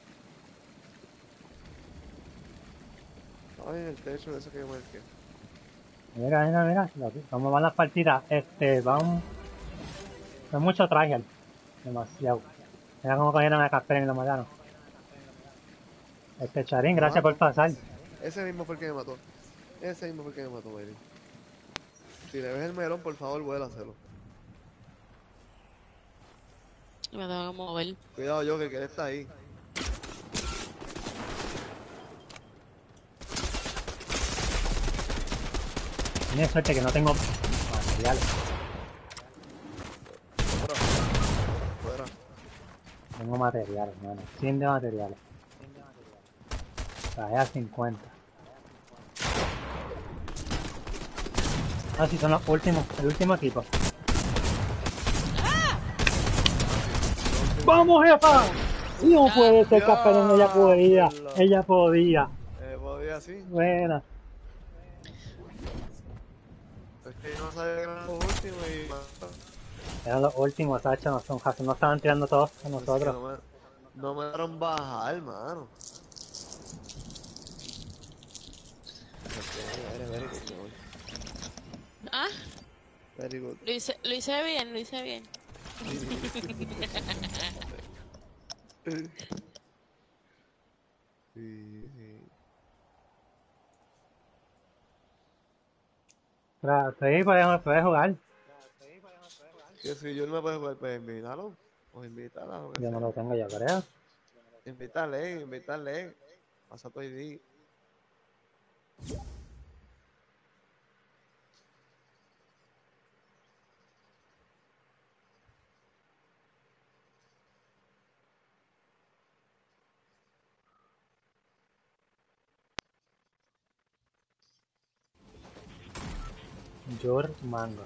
Estaba en el techo de eso que yo marqué. Mira, mira, mira. lo- ¿Cómo van las partidas? Este, van... Son mucho tryhard. Demasiado. Mira cómo cogieron a Casper y lo mataron. Este Charín, gracias por pasar. Ese mismo fue el que me mató. Ese mismo fue el que me mató, baby. Si le ves el melón, por favor, vuelva a hacerlo. Y me tengo que mover. Cuidado, yo, que él está ahí. Tienes suerte que no tengo materiales. Fuera. Fuera. Tengo materiales, mano. cien de materiales. Traje a cincuenta. Ah, sí, son los últimos. El último equipo. ¡Vamos, jefa! No puede ser, Casperón. Ella podía. Ella podía. Eh, podía así. Buena. Es que yo no sabía que eran los últimos y... Eran los últimos, Sacha. No, son, no estaban tirando todos a nosotros. No me, no me dejaron bajar, hermano. Very, very good, boy. Ah, Very good. lo hice, lo hice bien, lo hice bien. Sí, sí. Pero sí, puedes, puedes jugar. Que si yo no me puedo jugar, pues invítalo. O invítala, o que Yo no sea. lo tengo, yo creo. Invítale, invítale. Pasa tu I D. Your Mango.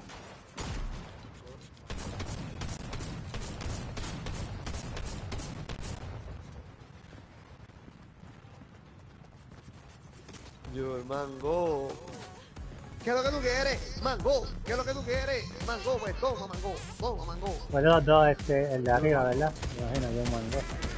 Yo, el mango. ¿Qué es lo que tú quieres? Mango. ¿Qué es lo que tú quieres? Mango, pues toma, mango. Toma, mango. ¿Cuál de los dos? Este, el de arriba, ¿verdad? Me imagino, Your Mango.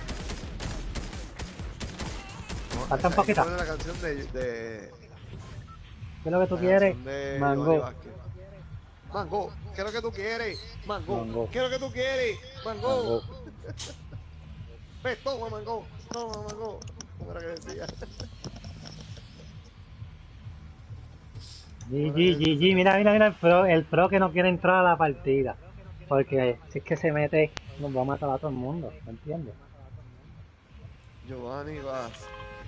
Falta un Ahí poquito. pone la canción de, de ¿Qué es lo que tú la quieres? canción de Giovanni Mango. Vázquez. Mango, ¿qué es lo que tú quieres? Mango, Mango. ¿qué es lo que tú quieres? Mango. Mango. Pues toma, mango. Toma, mango. ¿Cómo era que decía? ¿Cómo era que G G, decía G esa G, mira, canción? mira, mira el pro, el pro que no quiere entrar a la partida. Porque si es que se mete, nos va a matar a todo el mundo, ¿me entiendes? Giovanni Vázquez.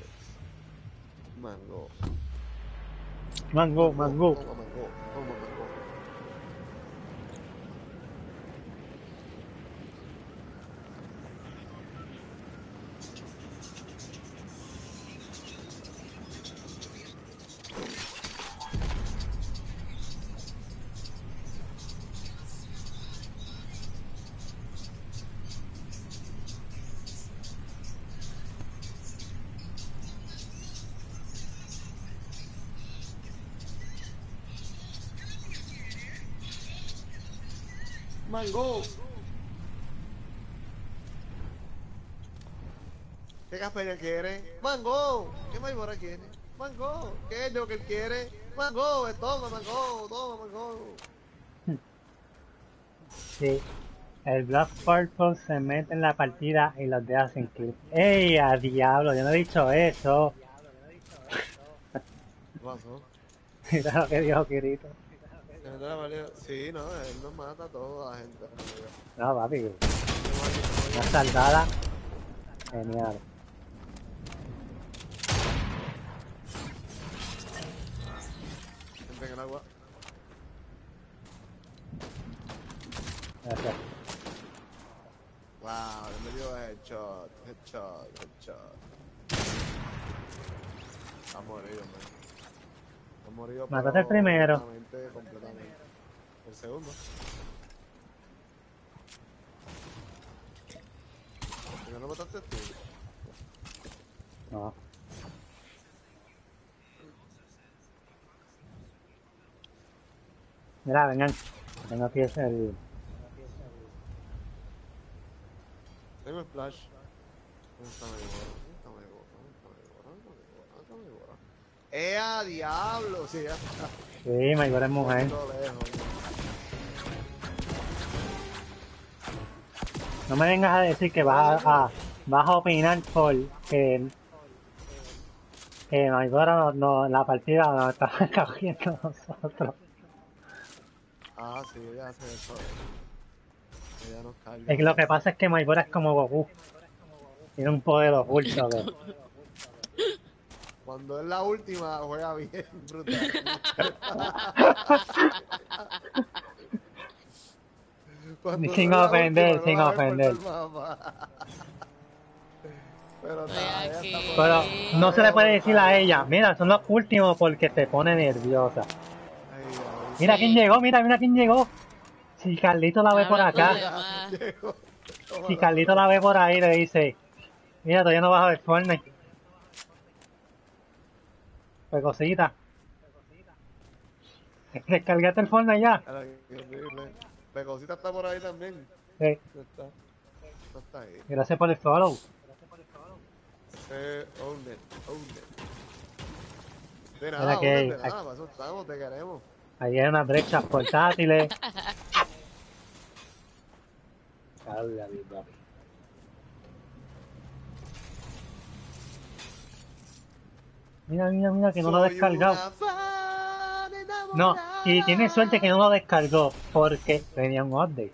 Mango. Mango, Mango. mango. Toma, mango. Toma, mango. Mango. ¿Qué Casperia quiere? Mango. ¿Qué Maybora quiere? Mango. ¿Qué es lo que él quiere? Mango. Pues toma, mango. Toma, mango. Sí. El Black Purple se mete en la partida y los deja sin clip. ¡Ey, a diablo! Yo no he dicho eso. ¿Qué pasó? Mira lo que dijo Kirito. Se mete la valía- Sí, no, él nos mata a toda la gente. amigo. No, papi, Tenemos aquí, tenemos una aquí. saldada genial. Gente en el agua. Gracias. Wow, le metió headshot, headshot, headshot. Ha morido, man. Ha morido, pero Mataste el primero. completamente, completamente. El segundo. ¿Por qué no mataste tú? No. Mira, vengan. Tengo aquí ese el... Tengo el flash. ¿Dónde está mi gorra? ¿Dónde está mi gorra? ¿Dónde está mi gorra? ¿Dónde está mi gorra? ¡Eh, a diablo! Sí, ya está. Sí, Maybor es Un mujer. poquito lejos. No me vengas a decir que vas a, a- vas a opinar por que, que Maybor no, no, la partida nos está cogiendo nosotros. Ah, sí, ella hace eso. Ella nos carga. Es que lo que pasa es que Maybor es como Goku. Tiene un poder oculto que... Cuando es la última, juega bien, brutal. Cuando Sin no es la ofender, última, sin no la ves por ofender. todo el mapa. Pero Estoy está, ella aquí. está por Pero ahí. no se le puede decir a Ay, ella, mira, son los últimos porque se pone nerviosa. ay, Mira Sí. quién llegó, mira, mira quién llegó. Si Carlito la ve por Hablando acá, de ay. más. Llegó. Toma, si toma, Carlito toma. la ve por ahí, le dice, mira, todavía no vas a ver Fortnite. Pues cosita. Descargaste el Fortnite ya. Ahora, qué horrible. Pecosita está por ahí también. Sí, No está. No está ahí. gracias por el follow. Eh, own it, own it. De Mira nada, que own it, hay- de nada, para eso estamos, te queremos. Ahí hay unas brechas portátiles. Carga, papi. Mira, mira, mira, que no lo ha Soy descargado. una fan No, enamorada. y tiene suerte que no lo descargó, porque tenía un update.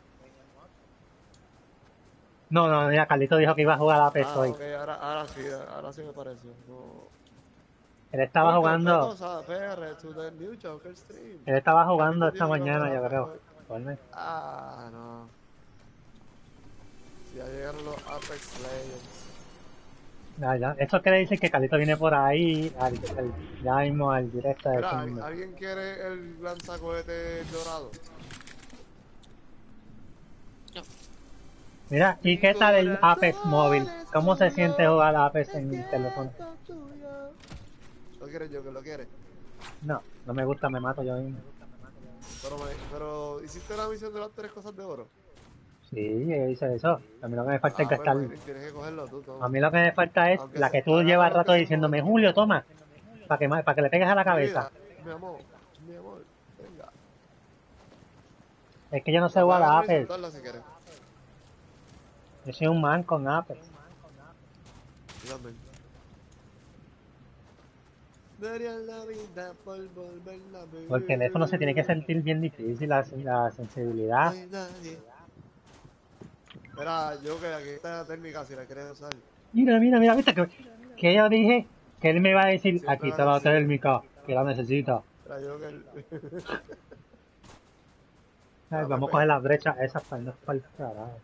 No, no, mira, Carlito dijo que iba a jugar a Apex Ah, hoy. ok, ahora, ahora sí, ahora sí me pareció. No. Él estaba Welcome, jugando, bienvenidos a P R to the new Joker stream. él estaba Carlito jugando esta tiene que mañana, jugar yo Apex creo. hoy. Fortnite. Ah, no. Si ya llegaron los Apex Legends. Ya, ya. Eso quiere decir que Carlito viene por ahí, al, al- ya mismo al directo de Mira, este ¿al- mundo. ¿alguien quiere el lanzacohete dorado? No. Mira, ¿y Mi qué tal el Apex corazón móvil? es ¿Cómo se tuyo, siente jugar Apex me en el teléfono? siento tuyo. ¿Lo quieres yo que lo quieres? No, no me gusta, me mato yo mismo. Pero, me, pero, ¿hiciste la misión de las tres cosas de oro? Sí, yo hice eso. A mí lo que me falta es Ah, pues gastar. Mayrin, tienes que cogerlo tú, toma. A mí lo que me falta es Aunque la sea, que tú agarra llevas lo que rato sea un diciéndome, momento. Julio, toma, para que, ma- para que le pegues a la Mi cabeza. vida, mi amor, mi amor, venga. Es que yo no sé La puedes jugar a agarrar y Apex. soltarla si quieres. Yo soy un man con Apex. Yo también. Daría la vida por volverla a ver. Porque el teléfono se tiene que sentir bien difícil, la, la No sensibilidad. hay nadie. Mira, yo que aquí está la térmica si la quieres usar. Mira, mira, mira, viste que, que yo dije que él me iba a decir, Siempre aquí la está la consigo. térmica, que la necesita. Mira, yo que el... Ay, Ah, vamos a Pepe. coger las brechas esas para irnos para el carajo.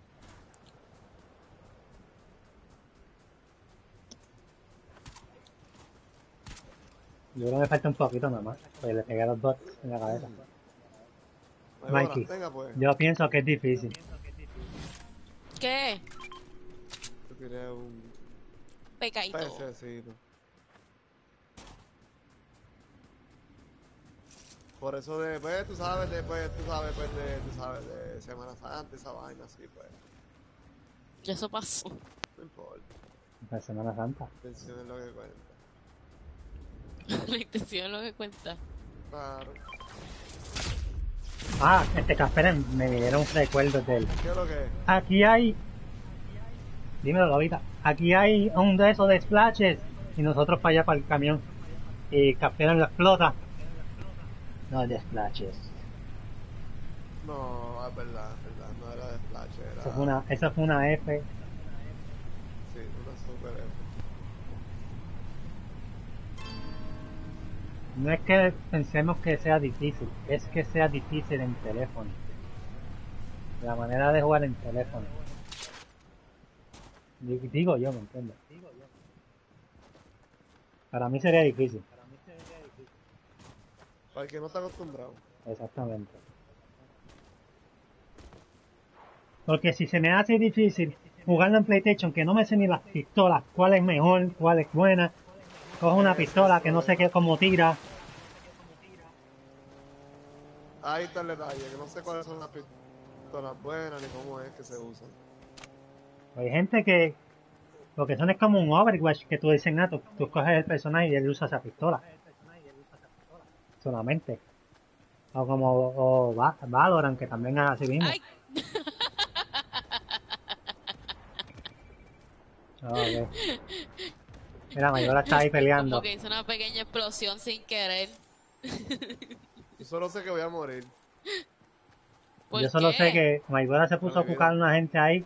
Yo creo que me falta un poquito nada más, pues le pegué a los bots en la cabeza. Ahí va, Mikey, venga pues. yo pienso que es difícil. ¿Qué? Yo tiré un Pecadito. pececito. Por eso después, tú sabes, después, tú sabes, pues, de, tú sabes, de Semana Santa, esa vaina así, pues, Y eso pasó. no importa, La Semana Santa. atención es lo que cuenta. La intención es lo que cuenta. Claro. Ah, este Casperen, me dieron recuerdos de él. ¿Qué es lo que es? Aquí hay... Dímelo, Lobita. Aquí hay un de esos de splashes y nosotros para allá para el camión. Y Casperen lo explota. No, de splashes. No, es verdad, es verdad, no era de Flash, era... Eso fue una, esa fue una F. Sí, una super F. No es que pensemos que sea difícil, es que sea difícil en teléfono. La manera de jugar en teléfono. Di- Digo yo, ¿me entiendes? Para mí sería difícil, Para el que no está acostumbrado. exactamente. Porque si se me hace difícil jugarlo en PlayStation, que no me sé ni las pistolas, cuál es mejor, cuál es buena, cojo una Ese es pistola el que no sé problema. qué cómo tira. Ahí está el detalle, que no sé cuáles son las pistolas buenas ni cómo es que se usan. Hay gente que lo que son es como un Overwatch que tú dices, ah, tú, tú coges el personaje y él usa esa pistola. Solamente. O como o Va- Valorant, que también es así mismo. ¡Ay! Ah, ok. Mira, Mayora está ahí Como peleando. que hizo una pequeña explosión sin querer. Yo solo sé que voy a morir. ¿Por Yo solo qué? sé que Mayora se puso a Con mi buscar vida. una gente ahí.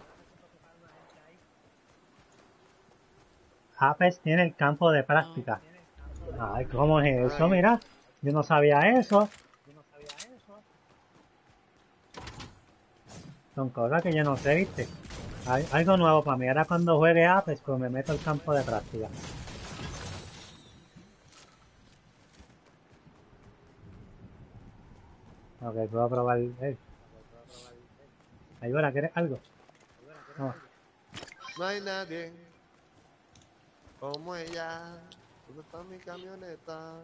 Apex tiene el campo de práctica. Ay, ¿cómo es eso? Ay. Mira, yo no sabía eso. Son cosas que yo no sé, ¿viste? Hay algo nuevo para mí. Ahora cuando juegue Apex, pues me meto al campo de práctica. Ok, puedo probar. Eh. Mayora, ¿quieres algo? No. No hay nadie como ella. ¿Dónde está mi camioneta?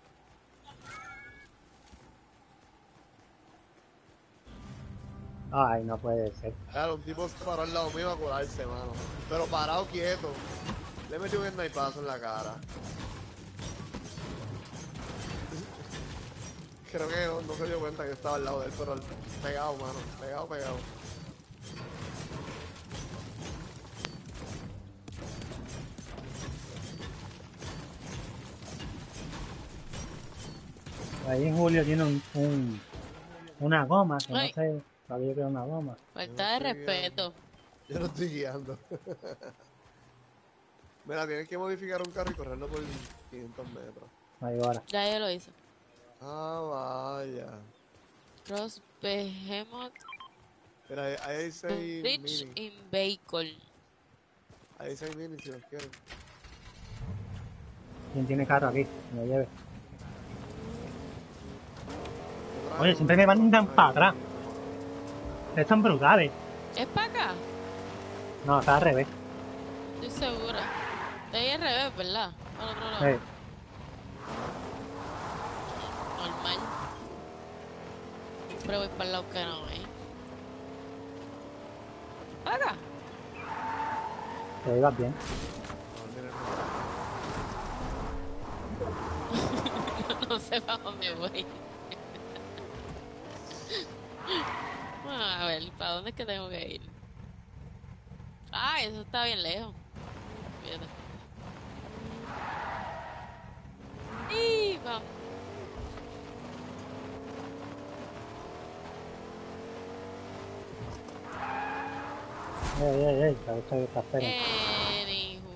Ay, no puede ser. Claro, un tipo se paró al lado mío a curarse, mano. Pero parado quieto. Le metió un snipazo en la cara. Creo que no, no se dio cuenta que estaba al lado de él, pero pegado, mano. Pegado, pegado. Ahí Julio tiene un, un una goma, que Ay. no sé, sabía que era una goma. Falta de No estoy respeto. Yo no estoy guiando. Mira, tienes que modificar un carro y correrlo por quinientos metros. Ahí ahora. Ya yo lo hice. Ah, vaya. Cross Behemoth Mira, ahí ahí hay seis Rich mini. in Vehicle. Ahí hay seis mini si los quieren. ¿Quién tiene carro aquí? Que me lleve. Otra Oye, vez, siempre me uno, mandan ahí. para atrás. Ustedes son brutales. ¿Es para acá? No, está al revés. Estoy segura. De ahí al revés, ¿verdad? Al otro lado. Sí. Normal. Siempre voy para el lado que no, ¿eh? ¿Para acá? Te ibas bien. No, miren, No sé para dónde voy. Bueno, a ver, ¿para dónde es que tengo que ir? Ah, eso está bien lejos. Fíjate. Y vamos. Ey, ey, ey, que esto está feo. Anywho.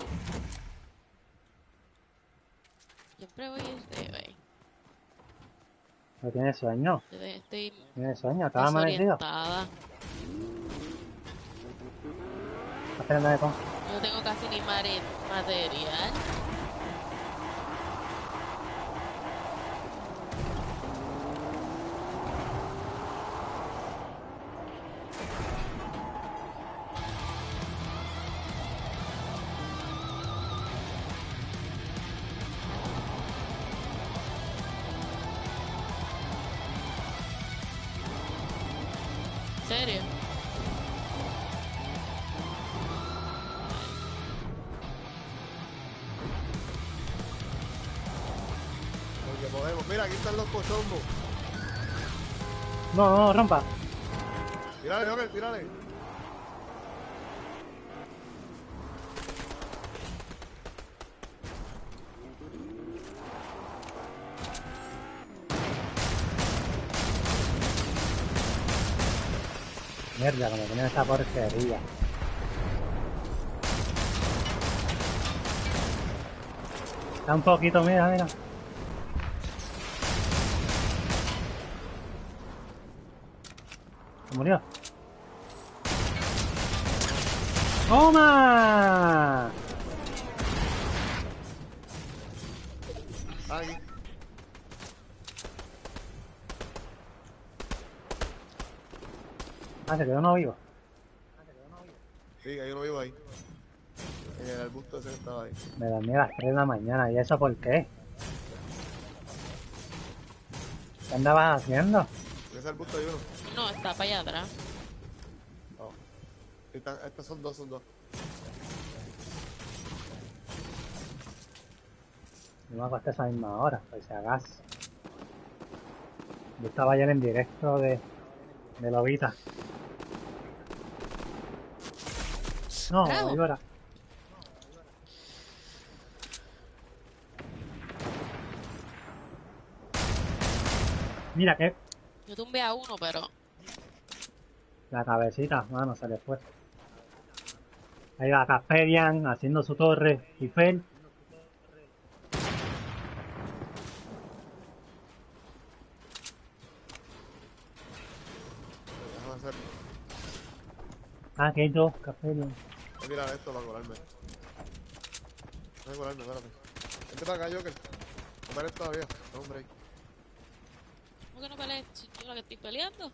Siempre voy al revés. ¿No tienes sueño? Yo te- Estoy ¿Tienes sueño? ¿Estás amanecido? desorientada. ¿Estás teniendo de con? No tengo casi ni mare- material. ¿En serio? porque podemos. Mira, aquí están los cochombos. No, no, no, rompa. Tírale, Joker, tírale. Mierda, como tiene esa porquería. Está un poquito, mira, mira. Se murió. ¡Toma! Aquí. Ah, se quedó uno vivo. Sí, hay uno vivo ahí. En el arbusto ese que estaba ahí. Me dormí a las tres de la mañana. ¿Y eso por qué? ¿Qué andabas haciendo? En ese arbusto hay uno. No, está para allá atrás. Oh. Están- estos son dos, son dos. Yo me acosté a esa misma hora, pues si acaso. Yo estaba ayer en directo de, de Lobita. No, Bravo. ahí ahora. Mira que Yo tumbé a uno, pero la cabecita, mano, se le fue. Ahí va Caspedian haciendo su torre Eiffel. Déjame hacer. Ah, que hay dos Caspedian. Voy a mirar esto para colarme. Voy a colarme, espérate. Vente para acá, Joker. No pares todavía. No, hombre. ¿cómo que no pelees? Si yo la que estoy peleando.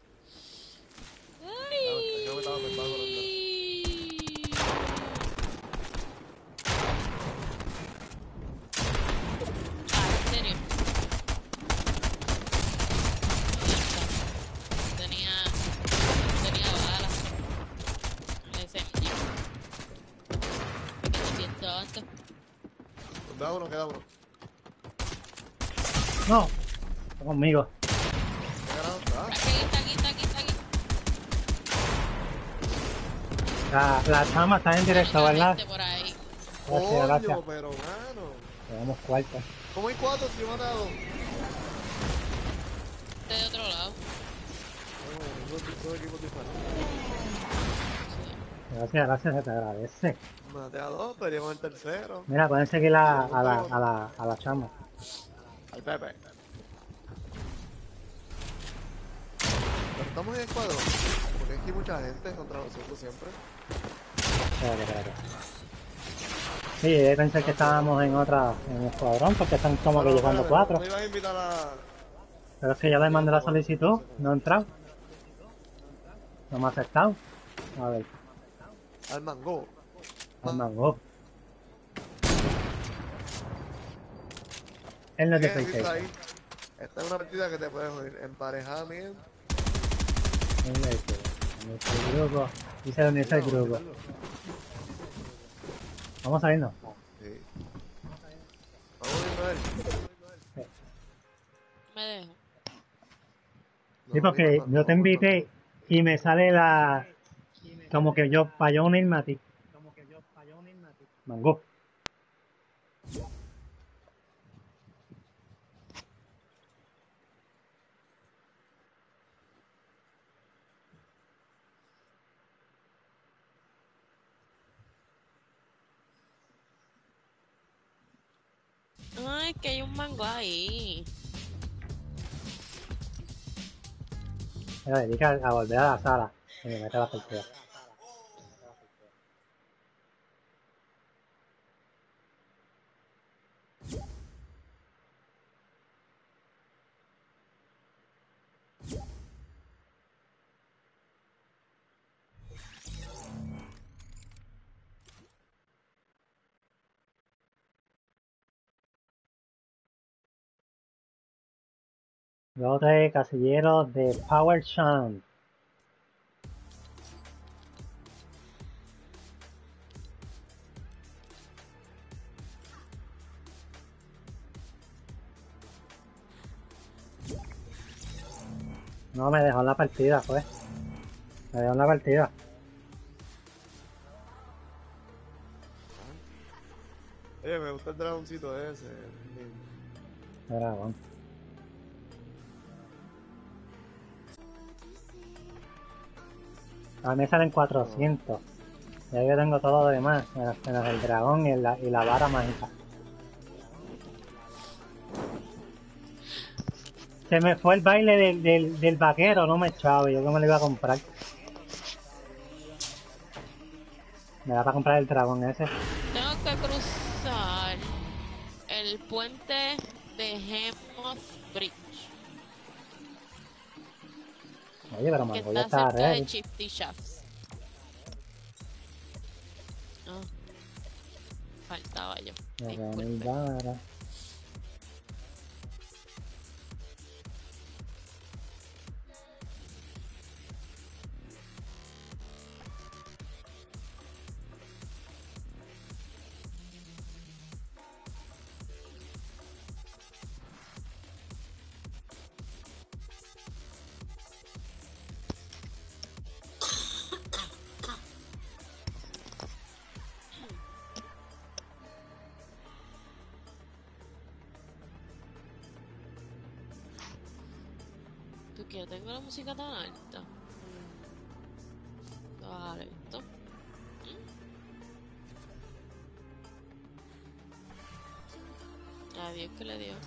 Ya, ya me estaba pensando, Ay. Ah, ¿en serio? Tenía... Tenía balas. El S M G. Es bien tonto. Da uno, queda uno. No, está conmigo. ¿Qué ganado? Ah, Aquí, está aquí, está aquí, está aquí. La, la chama está en directo, Hay ¿verdad? gente por ahí. Gracias, gracias. coño, pero mano. Tenemos cuarto. ¿Cómo hay cuatro si yo he matado? este de otro lado. Bueno, tengo dos equipos diferentes. Sí. Gracias, gracias, se te agradece. Maté a dos, pero llevo el tercero. Mira, pueden seguir a, a, la, a, la, a la chama. Al Pepe. Pero estamos en escuadrón. Porque aquí hay mucha gente contra nosotros siempre. Espérate, espérate. Sí, yo pensé que estábamos en otra, en el escuadrón, porque están como que Bueno, llevando espérate, cuatro. me iban a invitar a... Pero es que yo le mandé la solicitud, no he entrado. No me ha aceptado. A ver, al Mango. al mango. Él no es de ¿Qué necesitas PlayStation. ahí? Esta es una partida que te puedes unir. Emparejamiento. Él es de unirse al grupo. Dice de unirse al Mira, vamos a grupo. quitarlo. Vamos a irnos. Sí. Vamos a irnos a él. Me dejo. Sí, No, porque mira, yo te no, invité y me sale la... Como que yo, para yo unirme a ti. Mango. Ay, que hay un mango ahí. Me dedica a volver a la sala y me mete a la partida. Los de casilleros de Power Shan. No, me dejó en la partida, pues. Me dejó en la partida. Oye, me gusta el dragoncito ese. El dragón. A mí me salen cuatrocientos. Ya yo tengo todo lo demás, menos, menos el dragón y la, y la vara mágica. Se me fue el baile del, del, del vaquero, no me echaba, yo que me lo iba a comprar. Me da para comprar el dragón ese. Tengo que cruzar el puente de Hemlock Bridge, Oye, pero que Mango ya está está cerca de ready. Shifty Shafts. Ah, faltaba yo. Me quedan mil Disculpe. varas. ¿Tú qué? Tengo la música tan alta. Voy a bajar esto. Adiós que le dio.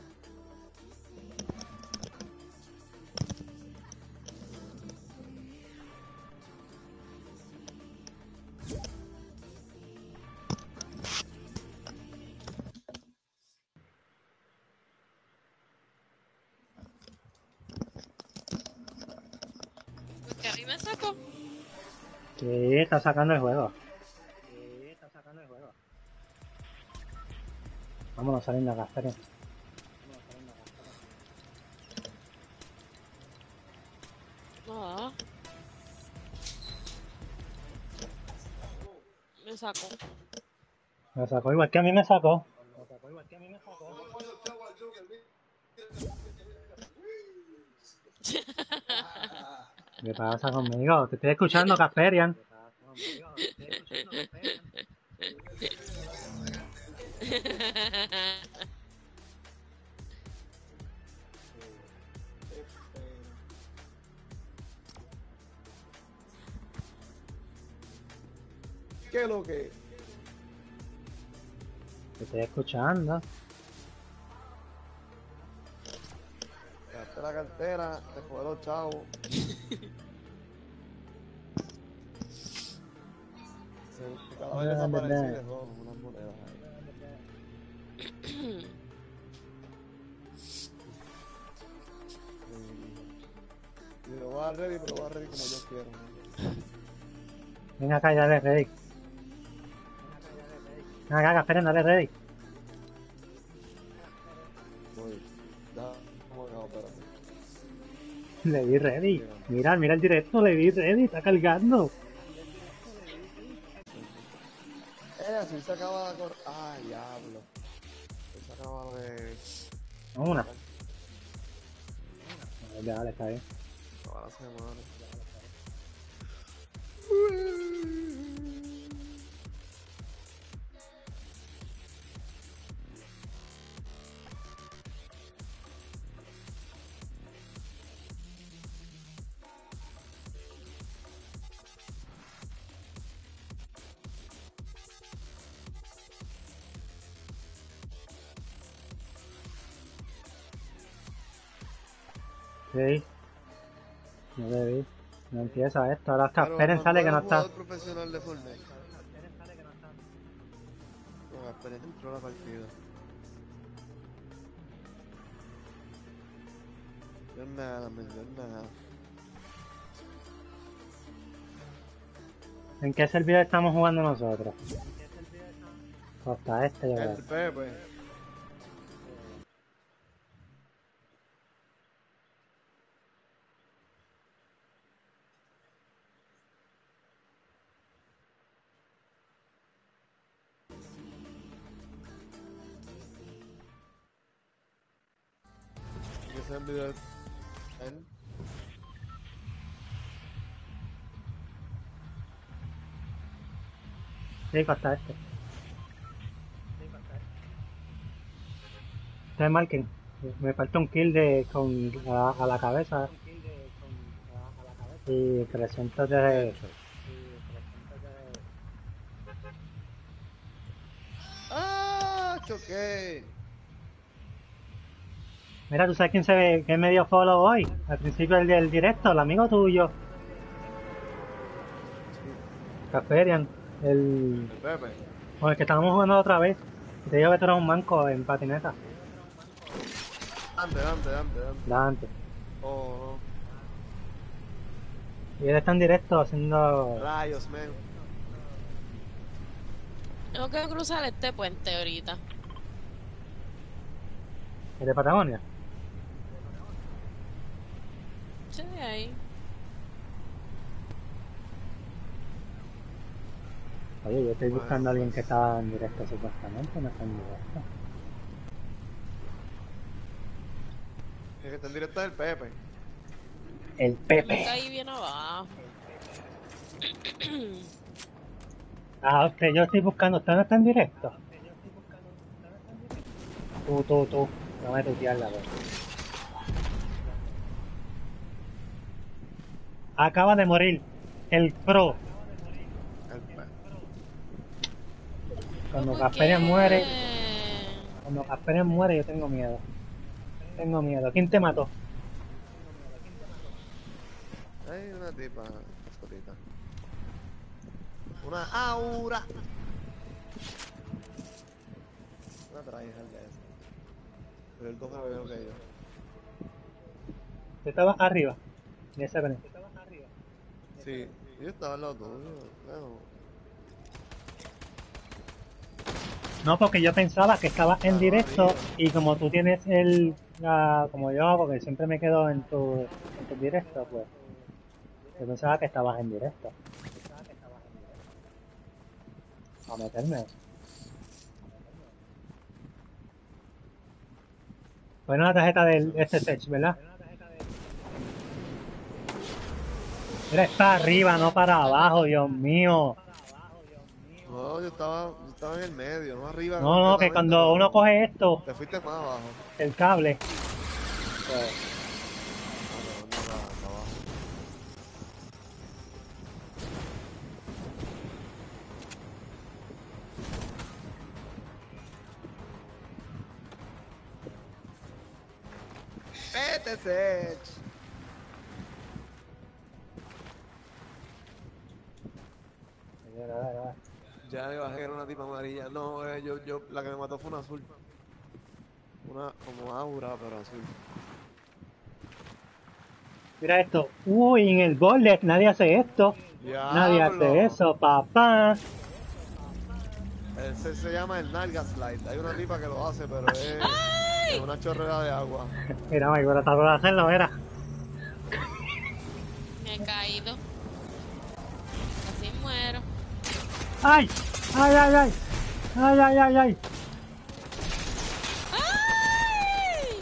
Porque a mí me sacó. Sí, está sacando el juego. Vámonos saliendo acá, esperen. Ah, me sacó. Me sacó igual que a mí me sacó. ¿Qué pasa conmigo? Te estoy escuchando, Casperian. ¿Qué es lo que? Te estoy escuchando. Gasté la cartera, te fue los chavos. Se- Cada vez desaparecí y dejó unas monedas ahí. Y lo voy a ready, pero lo voy a ready como yo quiero. ¿No? Venga acá y dale ready. Venga acá, esperen, dale ready. Voy. Ya, como que no, espérate. Le di ready. Mira, mira el directo, le di ready, está cargando. Eh, así se acaba la cor... Ah, diablo. Así se acaba de... Una. Dale, dale, está bien. Toda la semana. Sí. No le di. No empieza esto. Ahora está, Pero esperen, no sale que no es está. jugador profesional de Fortnite. No, esperen, entró la partida. Yo nada, men, yo nada. ¿En qué servidor estamos jugando nosotros? Hasta este, yo creo. El Pepe. ¿Qué se envió él? Sí, hasta este. Ustedes marquen. Me falta un kill de con a, a la cabeza. Y trescientos de... ¡Ah! ¡Choqué! Mira, ¿tú sabes quién se ve, quién me dio follow hoy? Al principio del, del directo, el amigo tuyo. Caferian, el... El Pepe. con el que estábamos jugando otra vez. Te digo que tú eras un manco en patineta. Dante, Dante, Dante, Dante. Dante. Oh, Y él está en directo no. haciendo... Rayos, man. Tengo que cruzar este puente ahorita. ¿El de Patagonia? Sí, ahí. Oye, yo estoy Bueno, buscando a alguien pues. que estaba en directo supuestamente, no está en directo. El que está en directo es el Pepe. El Yo Pepe. caí bien abajo. Ah, usted, yo estoy buscando, ¿usted no está en directo? Tú, tú, tú, no me tutearla, güey. Acaba de morir el pro. El Pepe. Cuando ¿Por Casperian qué? muere, cuando Casperian muere yo tengo miedo. Tengo miedo. ¿Quién te mató? Hay una tipa, escotita. Una aura. Una tryhard de esa. Pero el dos mejor que yo. Tú estabas arriba. De ese con él. Sí, yo estaba al lado tuyo. Bueno, No, porque yo pensaba que estabas en Ah, directo arriba. y como tú tienes el... la- como yo, porque siempre me quedo en tu, en tu directo, pues... Yo pensaba que estabas en directo. A meterme. Fue una tarjeta del este Sech, ¿verdad? Era para arriba, no para abajo, Dios mío. no, yo estaba, yo estaba en el medio, no arriba. No, no, que completamente, cuando pero uno coge esto, Te fuiste más abajo. el cable, Ah, no, no, no, no, abajo. Vete, Sech. Dale, dale, dale. Ya me bajé, era una tipa amarilla. No, eh, yo, yo, la que me mató fue una azul. Una como aura, pero azul. Mira esto. Uy, en el borde nadie hace esto. Nadie hace Diablo. eso, papá. Ese se llama el Nalga Slide. Hay una tipa que lo hace, pero es, es una chorrera de agua. Mira, Mike, pero está por hacerlo, mira. Me he caído. Casi muero. ¡Ay! ¡Ay, ay, ay! ¡Ay, ay, ay, ay! ¡Ay!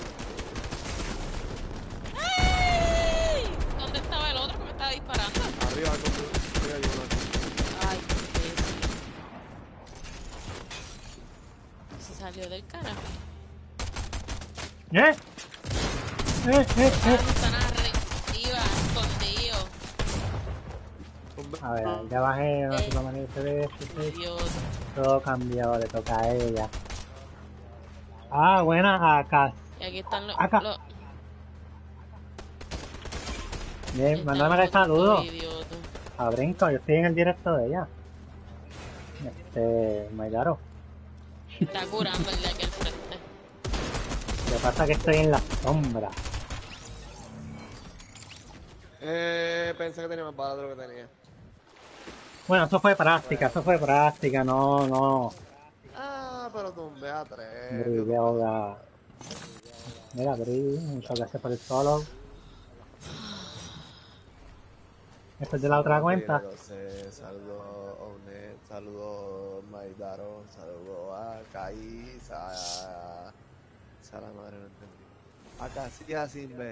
¡Ay! ¿Dónde estaba el otro que me estaba disparando? Arriba, con arriba hay una. Ay, qué imbécil. Se salió del carajo. ¿Eh? ¡Eh, eh, Ah, eh! no están arriba, escondidos. A ver, ya bajé, no sé cómo se ve esto. Idiota. Todo cambió, le toca a ella. Ah, buena, acá. Y aquí están los... Acá. los Bien, están mándame los el saludo. otros idiotas. A Brinco, yo estoy en el directo de ella. Este, Maidaro. Está curando el de aquí al frente. Lo que pasa es que estoy en la sombra. Eh, pensé que tenía más balas de lo que tenía. Bueno, eso fue práctica, eso fue práctica, no, no. Ah, pero tumbé a tres. Bri, yo de tumbé a ahoga. Mira, Bri, muchas gracias por el follow. Esto es de la otra cuenta. Saludos a Onet, saludos a Maidaro, saludos a Caís, a... a la madre, no entendí. A Casilla sin ver.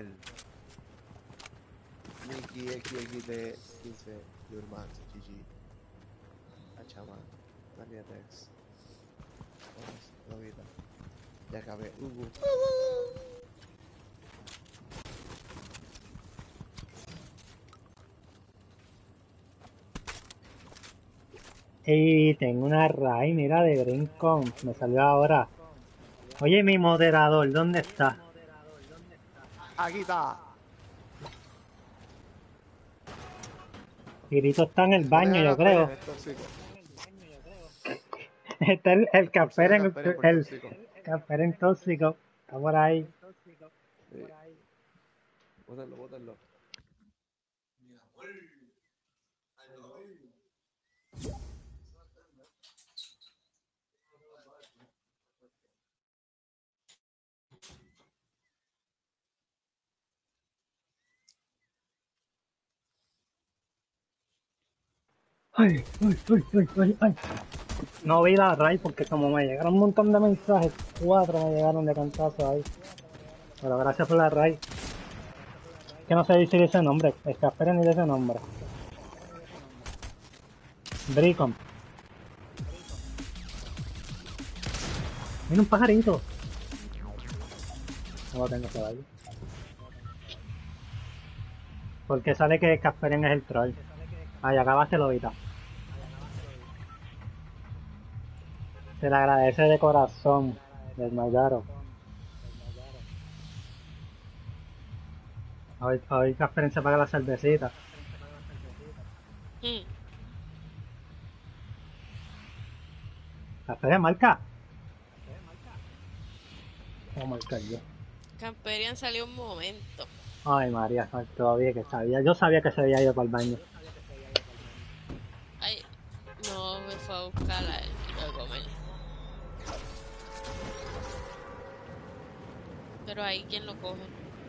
Miki X X T quince, Yurman, G G. A Chama, Daniel Rex. Vamos, Novita. Ya acabé. Ugu. Y tengo una raíz, mira, de Brinco. Me salió ahora. Oye, mi moderador, ¿dónde está? Aquí está. Grito está en el baño, yo creo. Está el, el café en el, el café en tóxico. Está por ahí. Sí. Bótenlo, bótenlo. Ay, ay, ay, ay, ay, ay. No vi la raíz porque como me llegaron un montón de mensajes, cuatro me llegaron de cantazo ahí. Pero gracias por la raíz. Que no sé decir ese nombre, es que esperen ni de ese nombre. Bricom. Mira un pajarito. No lo tengo por ahí. Porque sale que Casperen es el troll. Ay, acabaste lobita. Se le agradece de corazón del Maidaro. Hoy, hoy Casperen se paga la cervecita. Hmm. Casperen, marca. Voy a marcar yo. Camperian salió un momento. Ay, María, todavía que sabía. Yo sabía que se había ido para el baño. Ay, no, me fue a buscar a él a comer. Pero ahí, ¿quién lo coge?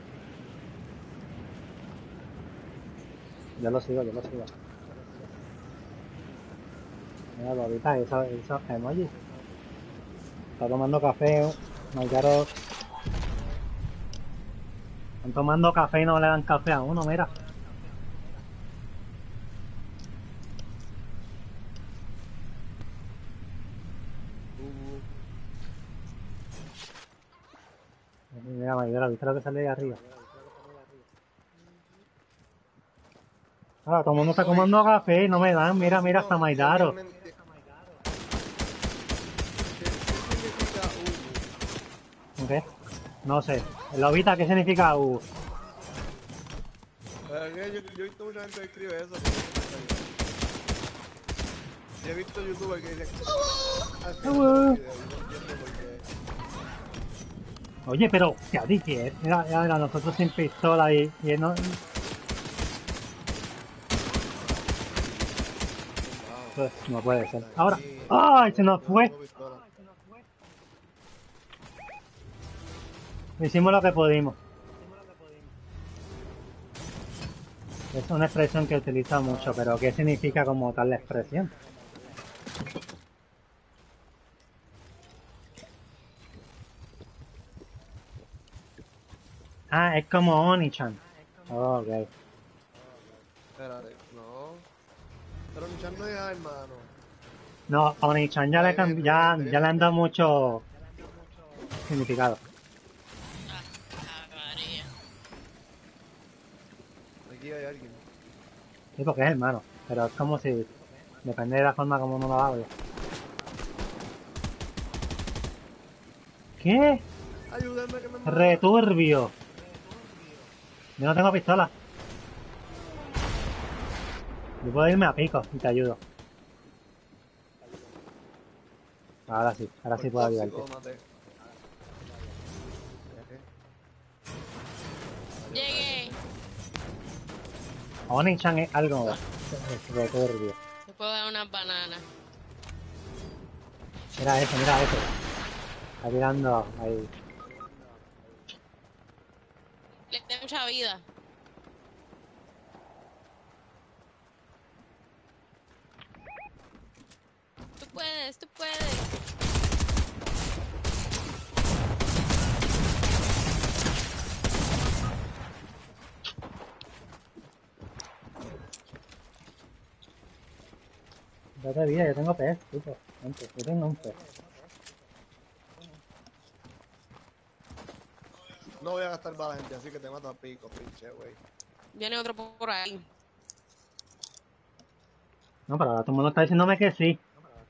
Yo lo sigo, yo lo sigo. Mira, Lobita, eso, eso, emoji. Está tomando café, Maidaro. Están tomando café y no le dan café a uno, mira. Ugu. Mira, Maidaro, ¿viste lo que sale de arriba? Ah, todo el mundo está tomando café y no me dan. Mira, mira, hasta Maidaro. ¿Qué significa Ugu? ¿Qué? No sé. Lobita, ¿qué significa U? Pero es que yo, yo he visto mucha gente que escribe eso. Y he visto youtubers que dicen así en Uh. los videos, y no entiendo por qué. Oye, pero, ¿qué dije? Mira, mira, mira, nosotros sin pistola y, y no... Pues, no puede ser. Ahora... ¡Ay! Se nos fue. Hicimos lo que pudimos. Es una expresión que utilizo mucho, pero ¿qué significa como tal la expresión? Ah, es como Oni-chan. Oh, ok. Espérate, no. Pero Nichan no es hermano. No, Oni-chan ya le, cambi- ya, ya le han dado mucho significado. Ah, ah, María. Aquí hay alguien. Sí, porque es hermano, pero es como si... Depende de la forma como uno lo hable. ¿Qué? Ayúdame que me mata. Returbio. Yo no tengo pistola. Yo puedo irme a pico y te ayudo. Ahora sí, ahora sí Por puedo tóxico ayudarte. lo maté. Llegué. Oni-chan es algo es returbio. Te puedo dar unas bananas. Mira eso, mira eso. Está tirando ahí. Le da mucha vida. Tú puedes, tú puedes. Date vida, yo tengo pez, tipo. Vente, yo tengo un pez. No voy a gastar balas, gente, así que te mato a pico, pinche, güey. Viene otro por ahí. No, pero ahora todo el mundo está diciéndome que sí.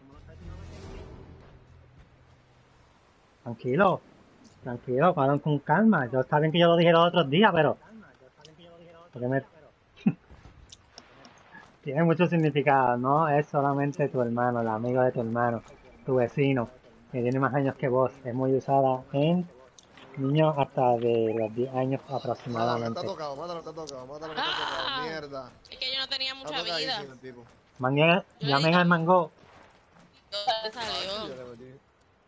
Tranquilo. Tranquilo, con, con calma. Yo está bien que yo lo dije los otros días, pero... Porque me... Tiene mucho significado, no es solamente tu hermano, el amigo de tu hermano, tu vecino, que tiene más años que vos. Es muy usada en niños hasta de los diez años Mátalo, que está aproximadamente. tocado, mátalo, que está tocado, mátalo, que está tocado. ¡Ah! Mierda. Es que yo no tenía Está mucha vida. tocadísimo el tipo. Mangue- Yo le llamen di- al mango. ¿Dónde Ah, sí, salió? yo le metí.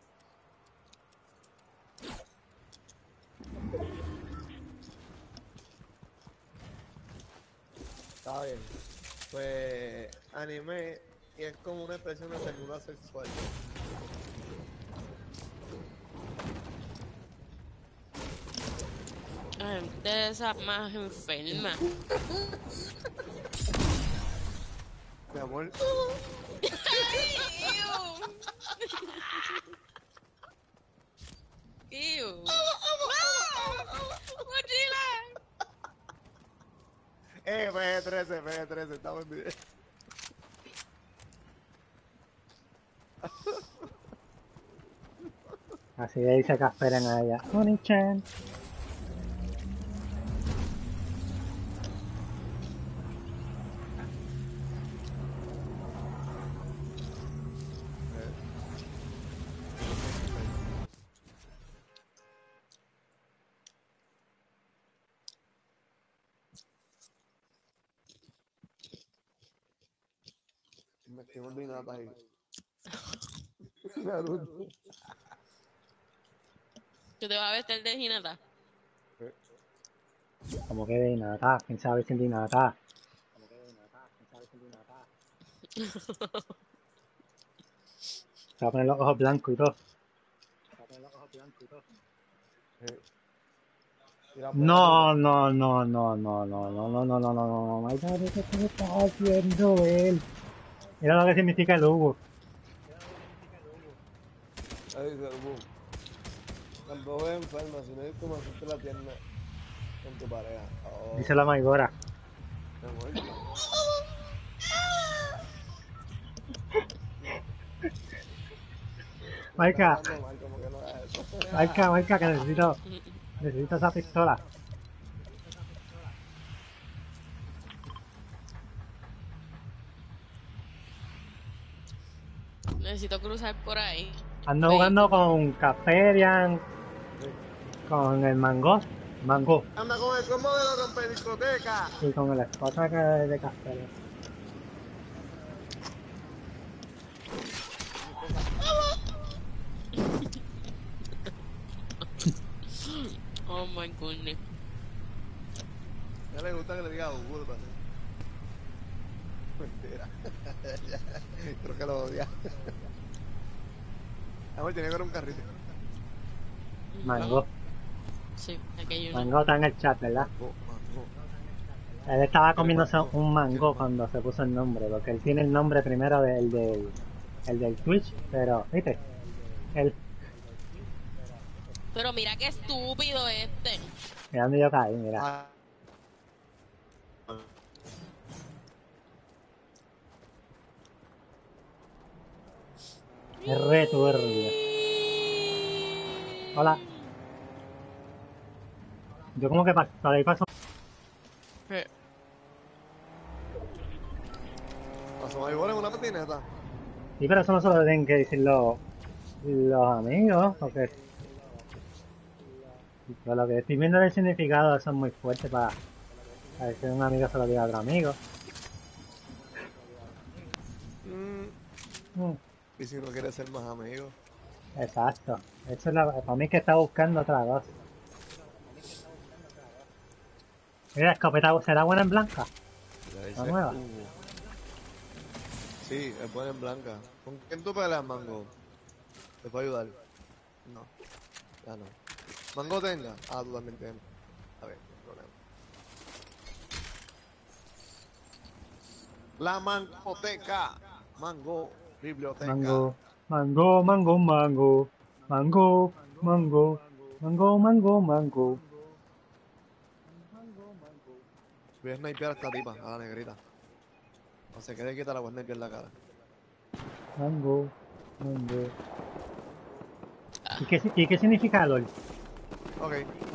Está bien. Pues anime y es como una expresión de ternura sexual. Ay, de esa más enferma. Mi amor. ¡Ay, ew! ¡Ew! ¡Mochila! Eh, P G trece, P G trece, estamos en video. Así le dice que esperen a ella. Oni-chan. Me estoy olvidando ahí. Naruto. ¿Tú te vas a vestir de Hinata? Como que de nada, quién sabe si de nada. Se va a poner los ojos blancos y todo. No, no, no, no, no, no, no, no, no, no, no, no, my God, ¿qué te está haciendo él? Mira lo que significa el Hugo. Ahí dice el boom. Tampoco es enferma, si no es como hacerte la pierna con tu pareja. Oh, Dice la Maigora. mi amor. Marca, Está hablando mal, como que no hagas eso. marca, marca, que necesito, Necesito esa pistola. Necesito cruzar por ahí. Ando Ve. jugando con Caperian, con el Mango, Mango, Anda con el combo de la rompe discoteca. y con el esposa que de Caperian. Oh my goodness. Ya le gusta que le diga Google, pase. Mentira. Creo que lo odia. Amor, tiene que ver un carrito. Mango, Sí, aquí hay uno. Mango está en el chat, ¿verdad? Mango, mango. Él estaba comiéndose mango? un mango ¿Quieres cuando se puso el nombre, porque él tiene el nombre primero del del, el del Twitch, pero, ¿viste? Él, Pero mira qué estúpido este. mira dónde yo caí, mira. Ah, Es re turbio. Hola. Yo como que pas- por ahí paso. Eh, pasó a igual en una patineta. Sí, pero eso no se lo tienen que decir los, los amigos, porque por lo que estoy viendo del significado, eso es muy fuerte para, para que un amigo se lo diga a otro amigo. Mm, Mm, y si no quiere ser más amigo. exacto. Eso es la, para mí que está buscando otra cosa. Mira, la escopeta será buena en blanca. Le dice, La nueva. "Uh". Sí, es buena en blanca. ¿Con quién tú peleas, Mango? ¿Te puedo ayudar? No, ya no. ¿Mango tenga? Ah, tú también tienes. A ver, no hay problema. La mangoteca. Mango, biblioteca. Mango, mango, mango, mango, mango, mango, mango, mango, mango. Voy a snipear a esta tipa, a la negrita. No se quede quieta, la voy a snipear la cara. Mango, mango. ¿Y qué, si- ¿Y qué significa LOL? Ok.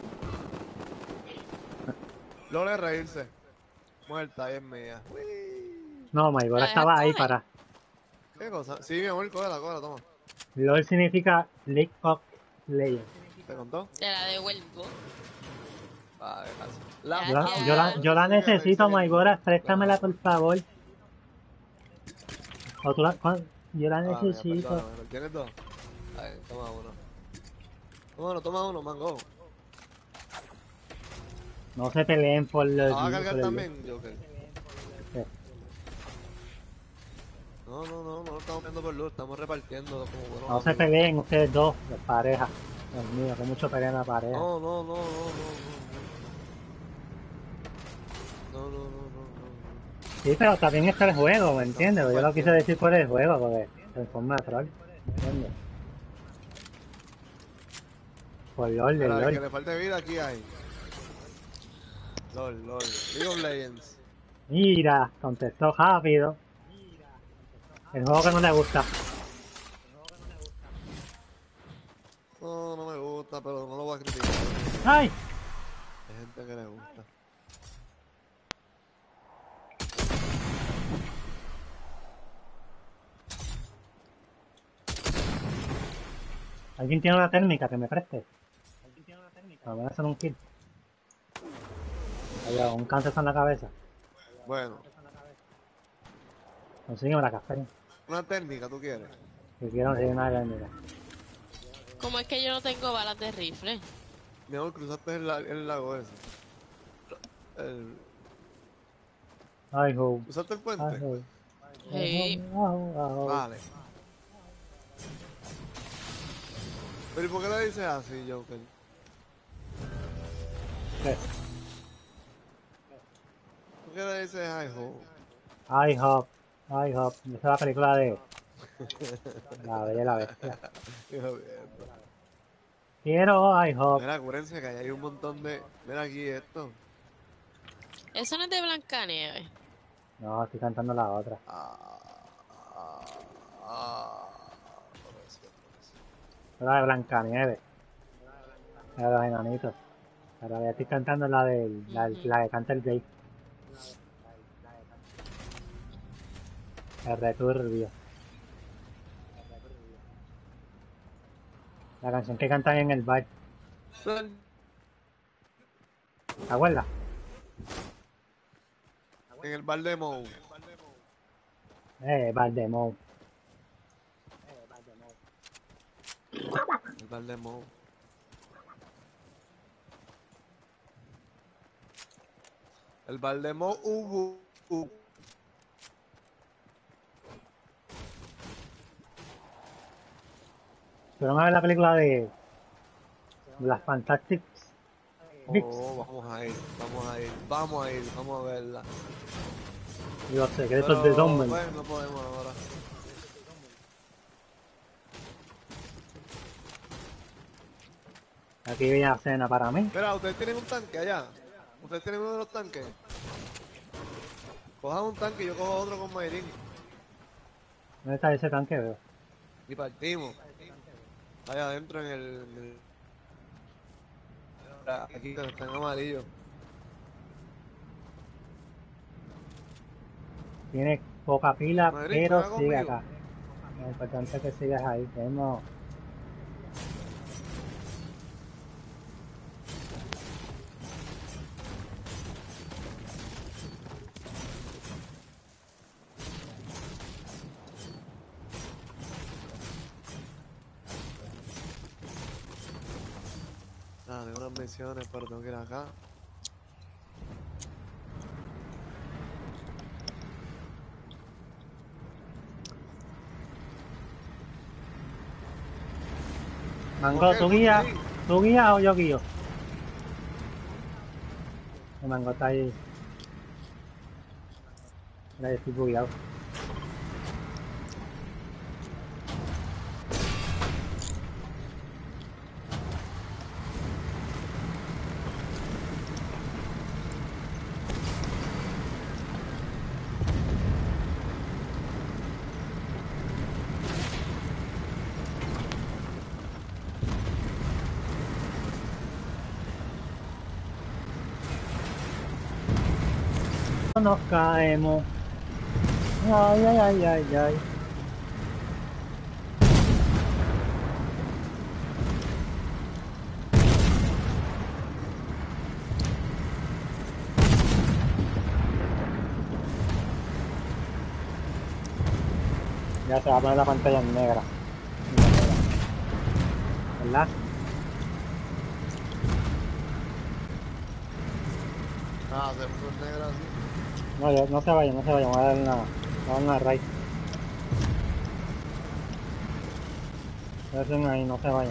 Lola es reírse. Muerta, y es mía. Uy. No, Maibora ¿La dejas estaba ahí coger? para. ¿Qué cosa? Sí, mi amor, cógela, cógela, toma. LOL significa League of Legends. ¿Te contó? Te la devuelvo. Vale, gracias. La Yo la, Gracias. yo la, yo la necesito, Maibora, préstamela por favor. O tú la, cuan- yo la Ah, mira, necesito. perdóname, ¿tienes dos? Ay, toma uno. Toma uno, toma uno, mango. No se peleen por ¿La los. vas a por cargar el- también, Joker? Sí. No, no, no, no lo estamos viendo por luz, estamos repartiendo como buenos No se amigos. peleen ustedes dos, las parejas. Dios mío, que mucho pelean la pareja. No, no, no, no, no, no. No, no, no, no, no, no. Sí, pero también está el juego, ¿me entiendes? Yo lo quise compartiendo. decir por el juego, porque se informa de troll. ¿Me entiendes? Por LOL, de Mira, el que LOL. le falte vida aquí hay. LOL, LOL. League of Legends. Mira, contestó rápido. El juego que no le gusta. No, no me gusta, pero no lo voy a criticar. ¡Ay! Hay gente que le gusta. ¿Alguien tiene una técnica que me preste? Me voy a hacer un kill. Oye, un cáncer en la cabeza. Bueno, Consígueme la café. una técnica, ¿tú quieres? Que quiero conseguir una técnica. ¿Cómo es que yo no tengo balas de rifle? Mi amor, cruzaste el, la- el lago ese. El... Ay, ho. ¿Cruzaste el Ay, puente? ho. Sí. Ay, ho. Vale. Pero ¿y por qué le dices así, Joker? ¿Qué? ¿Por qué le dices ay, ho? Ay, hop. Ay, hop. Esa es la película de La Bella y la Bestia. Hijo mierda. Quiero ay, hop. Mira, acuérdense que ahí hay un montón de... Mira aquí esto. Eso no es de Blancanieves. No, estoy cantando la otra. Ah, ah, ah. Por eso, por eso. La de Blancanieves. La de los enanitos. Ahora ya estoy cantando la de la, Ujú. la que canta el gay. El returbio. La canción que cantan en el bar. ¿Te acuerdas? En el bar de Moe. Eh, Valdemou. El bar de Moe. El bar de Moe hubo. Uh, Fueron a ver la película de las Fantastic Beasts oh, vamos a ir, vamos a ir, vamos a ir, vamos a verla. y los secretos Pero, de Dumbledore. bueno, no podemos ahora. Aquí viene la cena para mí. Mira, ustedes tienen un tanque allá. Ustedes tienen uno de los tanques. Cojan un tanque y yo cojo otro con Mayrin. ¿Dónde está ese tanque, veo? Y partimos. Allá adentro en el. En el... Aquí está en amarillo. Tiene poca pila, Mayrin, pero juega sigue conmigo. acá. Lo importante es que sigas ahí. Tenemos... Ah, tengo unas misiones, pero tengo que ir acá. Mango, Ok, ¿tú ponte guías? ahí. ¿Tú guías o yo guío? El Mango está ahí. Mira, yo estoy bugueado. Nos caemos. Ay, ay, ay, ay, ay. Ya se va a poner la pantalla en negra. ¿Verdad? Ah, se puso negra así. No, yo- no se vayan, no se vayan. Voy a dar una, voy a dar una raid. Quédense ahí, no se vayan.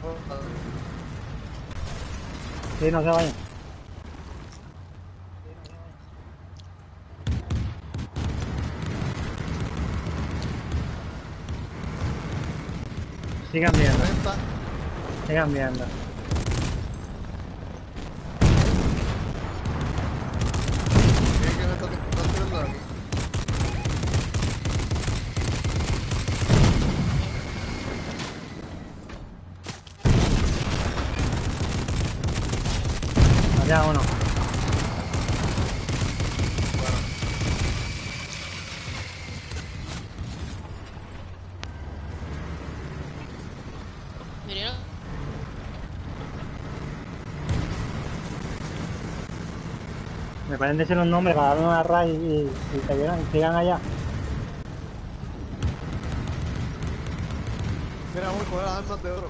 Sí, no se vayan. Sigan viendo, Renta. sigan viendo. ¿Qué es que me está está tirando aquí? Allá uno. Bueno, Miren, Me pueden decir los nombres para darle una raid y, y, que sigan, y sigan allá. mira, voy a coger las armas de oro.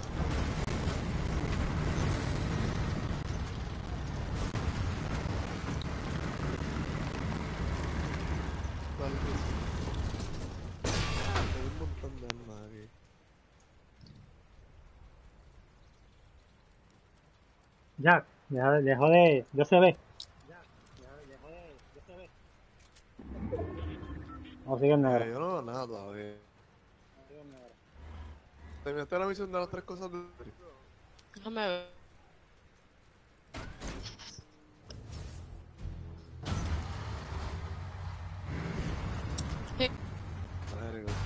Vale, pues. Hay un montón de armas aquí. Jack, deja, dejó de... Yo se ve. O sigue en Eh, negro. yo no veo nada todavía. Terminaste la misión de las tres cosas de... déjame ver. Sí, Very good.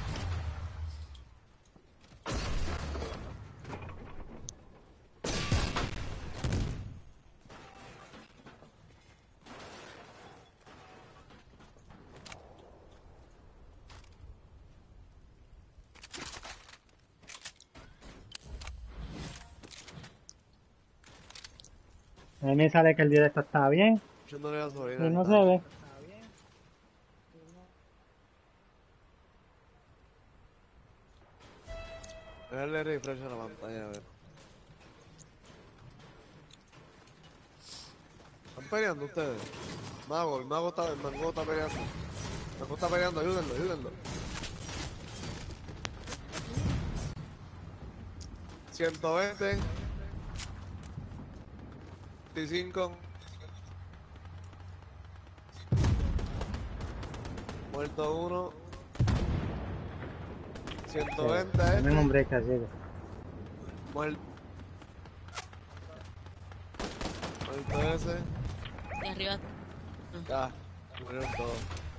A mí me sale que el directo está bien Echándole gasolina. y no está. se ve. Déjale refresh a la pantalla, a ver. ¿Están peleando ustedes? Mago, el mago está, el mago está peleando. El mago está peleando, ayúdenlo, ayúdenlo. ciento veinte. veinticinco. Muerto uno. ciento veinte a Dame un este. break así. de- Muerto. Muerto ese. De arriba. Ya, murieron todos.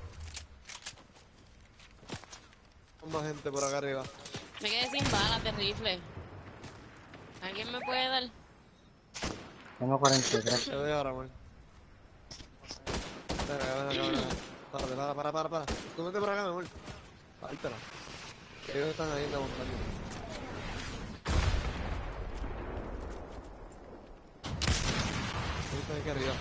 Hay más gente por acá arriba. Me quedé sin balas de rifle. ¿Alguien me puede dar? Tengo cuarenta y tres. Te doy ahora, man. Espera, ven acá, ven acá. Para, para, para, para, para. Tú vete por acá, mi amor. Fáltala. Ellos están ahí en la montaña. Ellos están aquí arriba.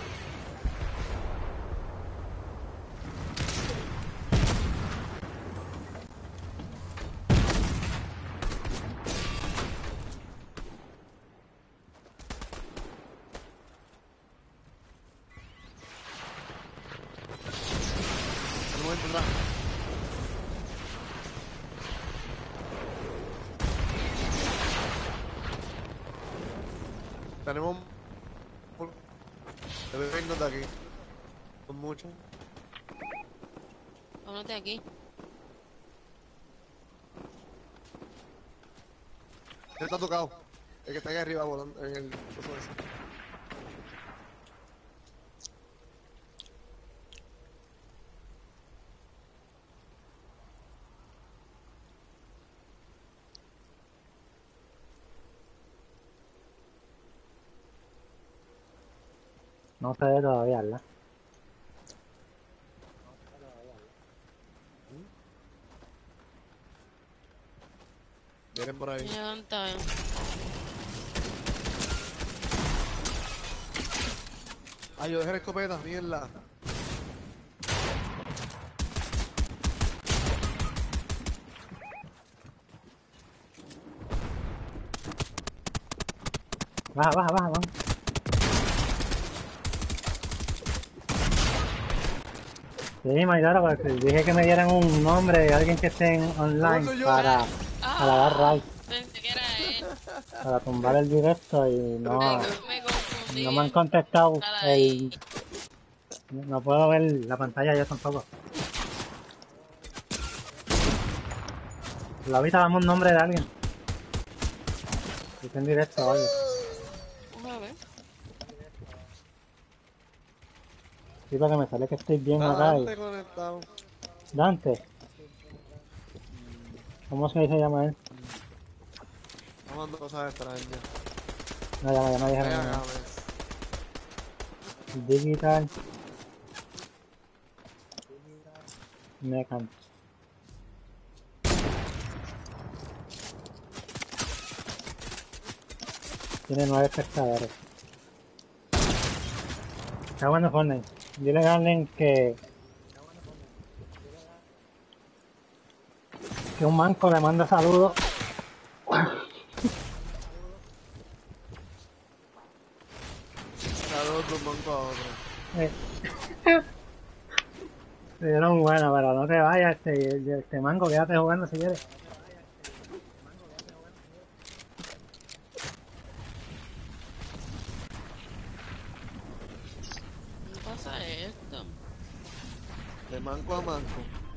Un momento atrás. Tenemos un... Debe irnos de aquí. Son muchos. Vámonos de aquí. Él está tocado. El que está ahí arriba volando en el coso ese. No se ve todavía, ¿verdad? Vienen por ahí. Me levanta, eh. Ay, yo dejé la escopeta, mierda. Baja, baja, baja, vamos. Sí, Maidara, porque dije que me dieran un nombre de alguien que esté en ¿Cómo online soy yo? para, para dar right, Pensé que era él. para tumbar el directo y no, Me, me confundí. no me han contestado Nada el... ahí. No puedo ver la pantalla yo tampoco. La ahorita damos un nombre de alguien. Está en directo, oye. Vamos a ver. Sí, porque me sale que estoy bien Está acá y... Dante conectado. Dante. ¿Cómo se llama él? Estamos dando cosas extrañas. No, ya, no, ya no Ven dijeron acá, nada. ves. Digital. Mecan. Tiene nueve espectadores. Está bueno Fortnite. Dile a Arlen que... Que un manco le manda saludos. Saludos de un banco a otro. Eh. Se dieron buena, pero no te vayas, este, este mango, quédate jugando si quieres. ¿Qué pasa esto? De manco a manco.